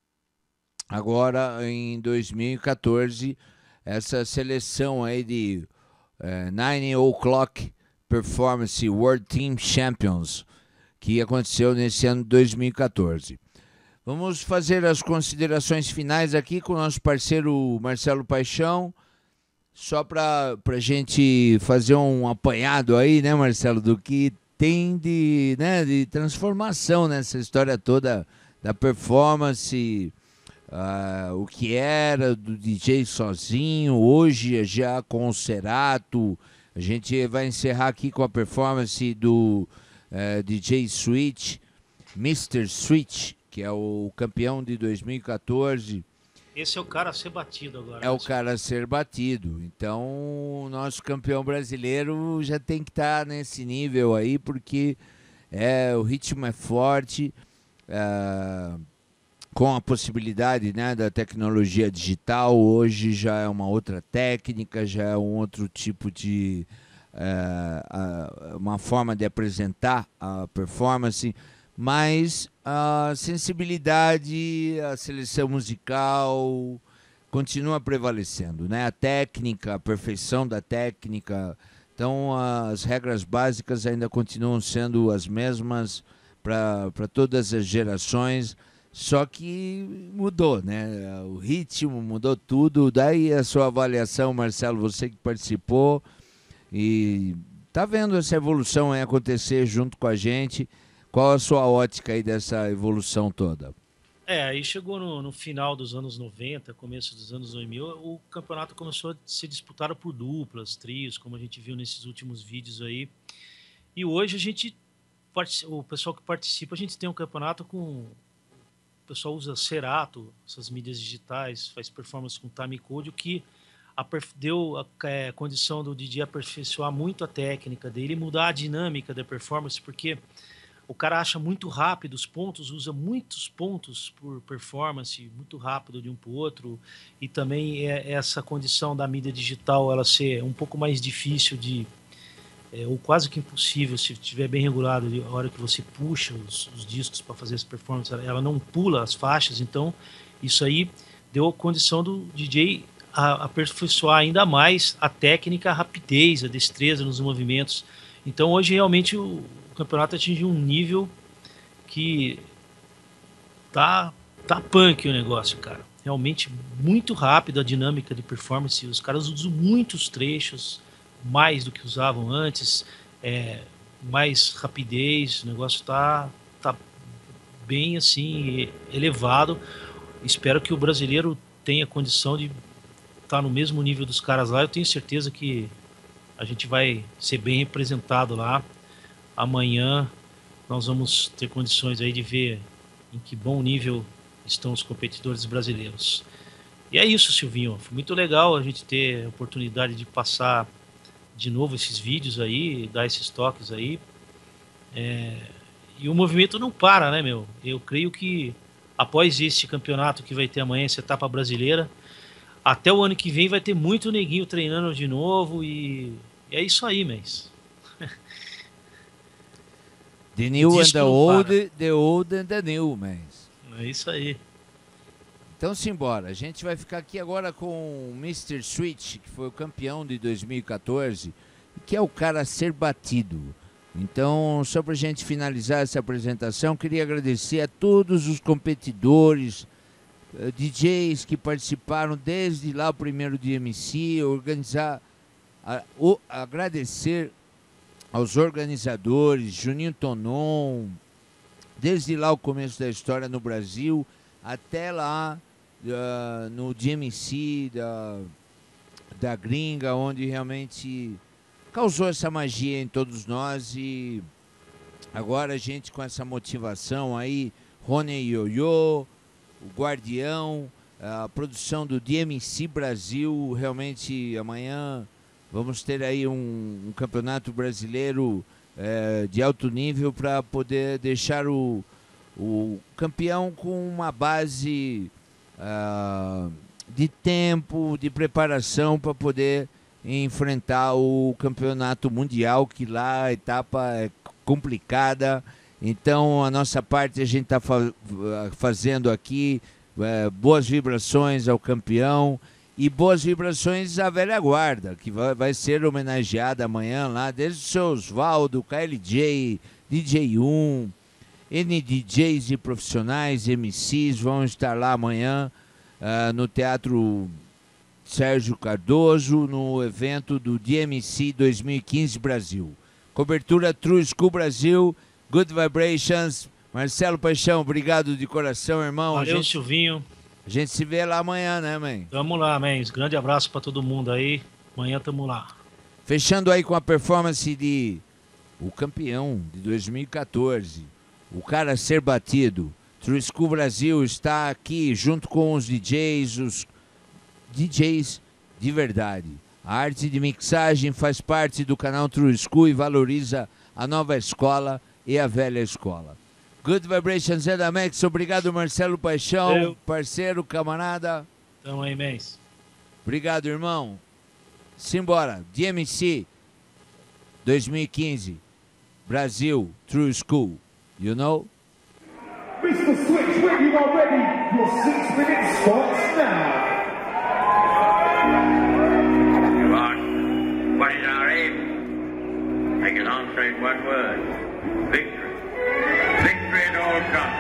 agora em 2014, essa seleção aí de 9 O'Clock Performance World Team Champions, que aconteceu nesse ano de 2014. Vamos fazer as considerações finais aqui com o nosso parceiro Marcelo Paixão, só para a gente fazer um apanhado aí, né, Marcelo, do que tem de transformação nessa história toda da performance, o que era do DJ sozinho, hoje já com o Cerato. A gente vai encerrar aqui com a performance do DJ Switch, Mr. Switch, que é o campeão de 2014. Esse é o cara a ser batido agora. É o cara a ser batido. Então, o nosso campeão brasileiro já tem que estar nesse nível aí, porque o ritmo é forte, com a possibilidade, né, da tecnologia digital. Hoje já é uma outra técnica, já é um outro tipo de... uma forma de apresentar a performance, mas a sensibilidade, a seleção musical continua prevalecendo, né? A técnica, a perfeição da técnica. Então, as regras básicas ainda continuam sendo as mesmas para todas as gerações, só que mudou, né? O ritmo mudou tudo. Daí a sua avaliação, Marcelo, você que participou e tá vendo essa evolução aí acontecer junto com a gente. Qual a sua ótica aí dessa evolução toda? Aí chegou no final dos anos 90, começo dos anos 2000, o campeonato começou a ser disputado por duplas, trios, como a gente viu nesses últimos vídeos aí. E hoje o pessoal que participa, a gente tem um campeonato com... O pessoal usa Cerato, essas mídias digitais, faz performance com timecode, o que deu a condição do DJ aperfeiçoar muito a técnica dele, mudar a dinâmica da performance, porque o cara acha muito rápido os pontos, usa muitos pontos por performance, muito rápido de um para o outro, e também essa condição da mídia digital ela ser um pouco mais difícil ou quase que impossível, se estiver bem regulado, a hora que você puxa os discos para fazer essa performance, ela não pula as faixas, então isso aí deu a condição do DJ aperfeiçoar ainda mais a técnica, a rapidez, a destreza nos movimentos. Então hoje realmente o campeonato atingiu um nível que tá punk o negócio, cara. Realmente muito rápido a dinâmica de performance, os caras usam muitos trechos, mais do que usavam antes, mais rapidez, o negócio tá bem assim elevado. Espero que o brasileiro tenha condição de estar no mesmo nível dos caras lá. Eu tenho certeza que a gente vai ser bem representado lá. Amanhã nós vamos ter condições aí de ver em que bom nível estão os competidores brasileiros. E é isso, Silvinho. Foi muito legal a gente ter a oportunidade de passar de novo esses vídeos aí, dar esses toques aí. E o movimento não para, né, meu? Eu creio que após este campeonato que vai ter amanhã, essa etapa brasileira, até o ano que vem vai ter muito neguinho treinando de novo e é isso aí, mas... The new and the old and the new, mas... É isso aí. Então simbora, a gente vai ficar aqui agora com o Mr. Switch, que foi o campeão de 2014, que é o cara a ser batido. Então, só pra gente finalizar essa apresentação, queria agradecer a todos os competidores, DJs que participaram desde lá o primeiro de MC, agradecer aos organizadores, Juninho Tonon, desde lá o começo da história no Brasil, até lá no DMC da gringa, onde realmente causou essa magia em todos nós. E agora a gente com essa motivação aí, Rony Yoyo, o Guardião, a produção do DMC Brasil, realmente amanhã vamos ter aí um campeonato brasileiro de alto nível para poder deixar o campeão com uma base de tempo, de preparação para poder enfrentar o campeonato mundial, que lá a etapa é complicada. Então a nossa parte a gente está fazendo aqui, boas vibrações ao campeão e boas vibrações à velha guarda, que vai ser homenageada amanhã lá, desde o seu Osvaldo, KLJ, DJ1, NDJs e profissionais, MCs vão estar lá amanhã no Teatro Sérgio Cardoso, no evento do DMC 2015 Brasil. Cobertura True School Brasil, Good Vibrations. Marcelo Paixão, obrigado de coração, irmão. Valeu, Silvinho. A gente se vê lá amanhã, né, mãe? Tamo lá, mãe. Grande abraço pra todo mundo aí. Amanhã tamo lá. Fechando aí com a performance de o campeão de 2014, o cara a ser batido. True School Brasil está aqui junto com os DJs de verdade. A arte de mixagem faz parte do canal True School e valoriza a nova escola e a velha escola. Good Vibrations and Max, obrigado Marcelo Paixão, parceiro, camarada. Tamo aí, mês. Obrigado, irmão. Simbora, DMC 2015, Brasil, True School, you know? Mr. Switch, when you are ready, your 6 minutes starts now. What is our aim? I can answer in one word. Victory. Victory at all costs.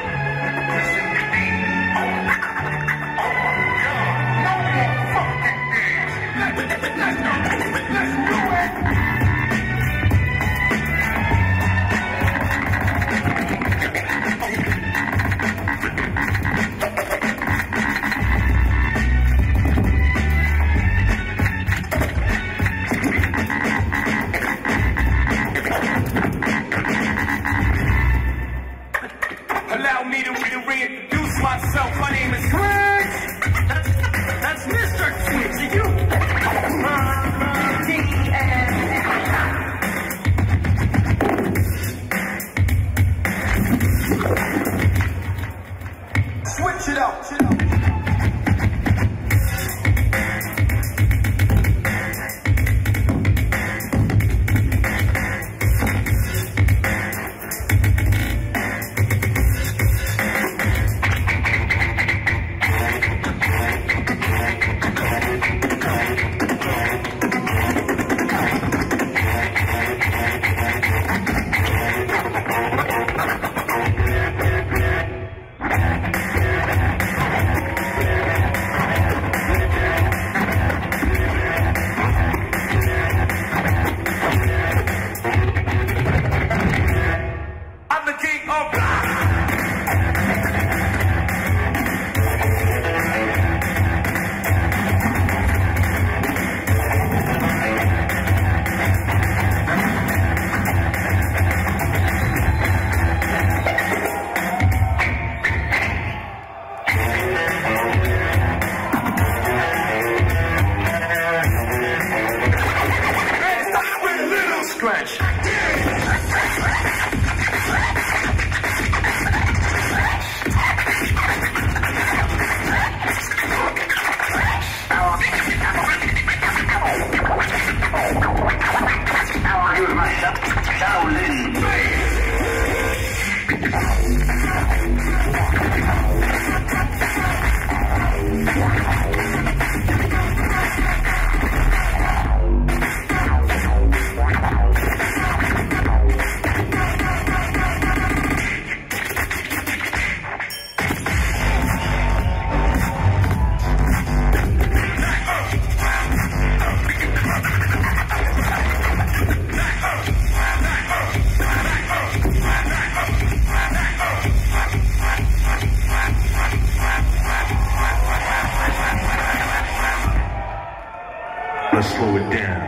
Let's slow it down.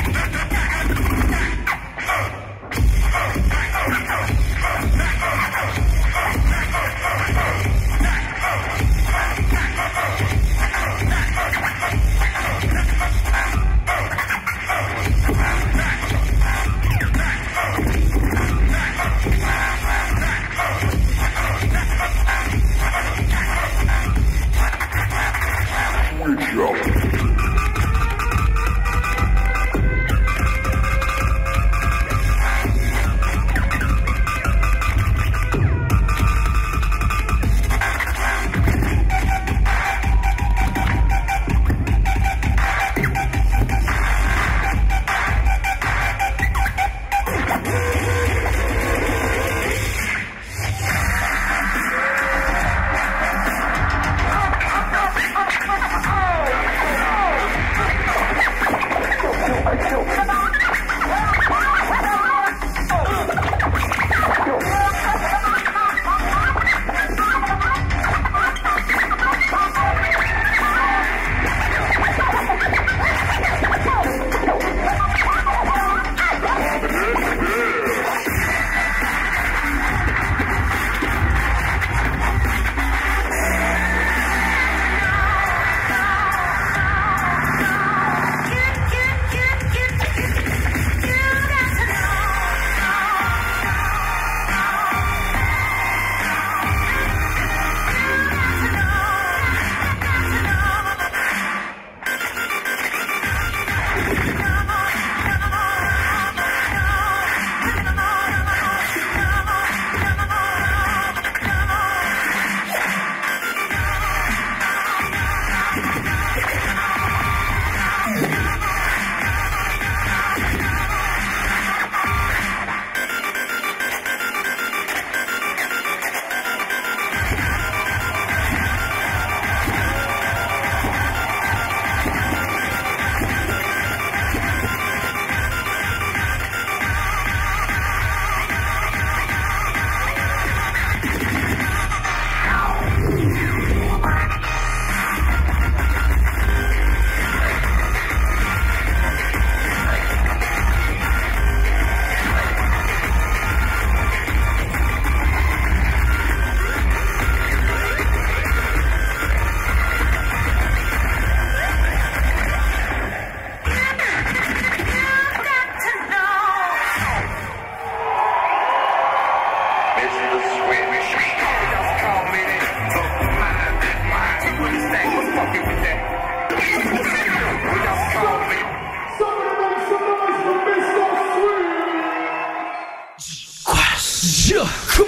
Come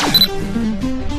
on!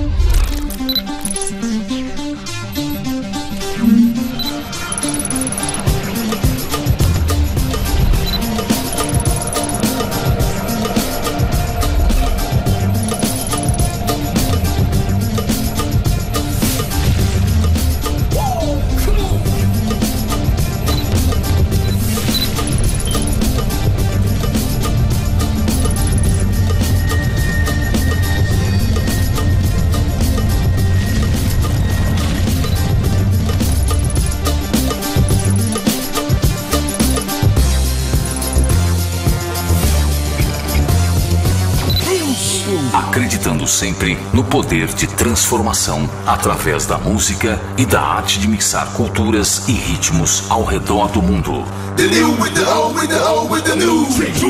Acreditando sempre no poder de transformação através da música e da arte de mixar culturas e ritmos ao redor do mundo. The new with the old, with the old, with the new.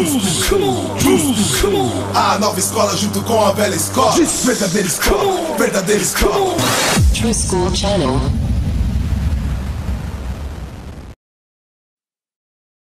A nova escola junto com a velha escola. Verdadeira escola, verdadeira escola. True School Channel.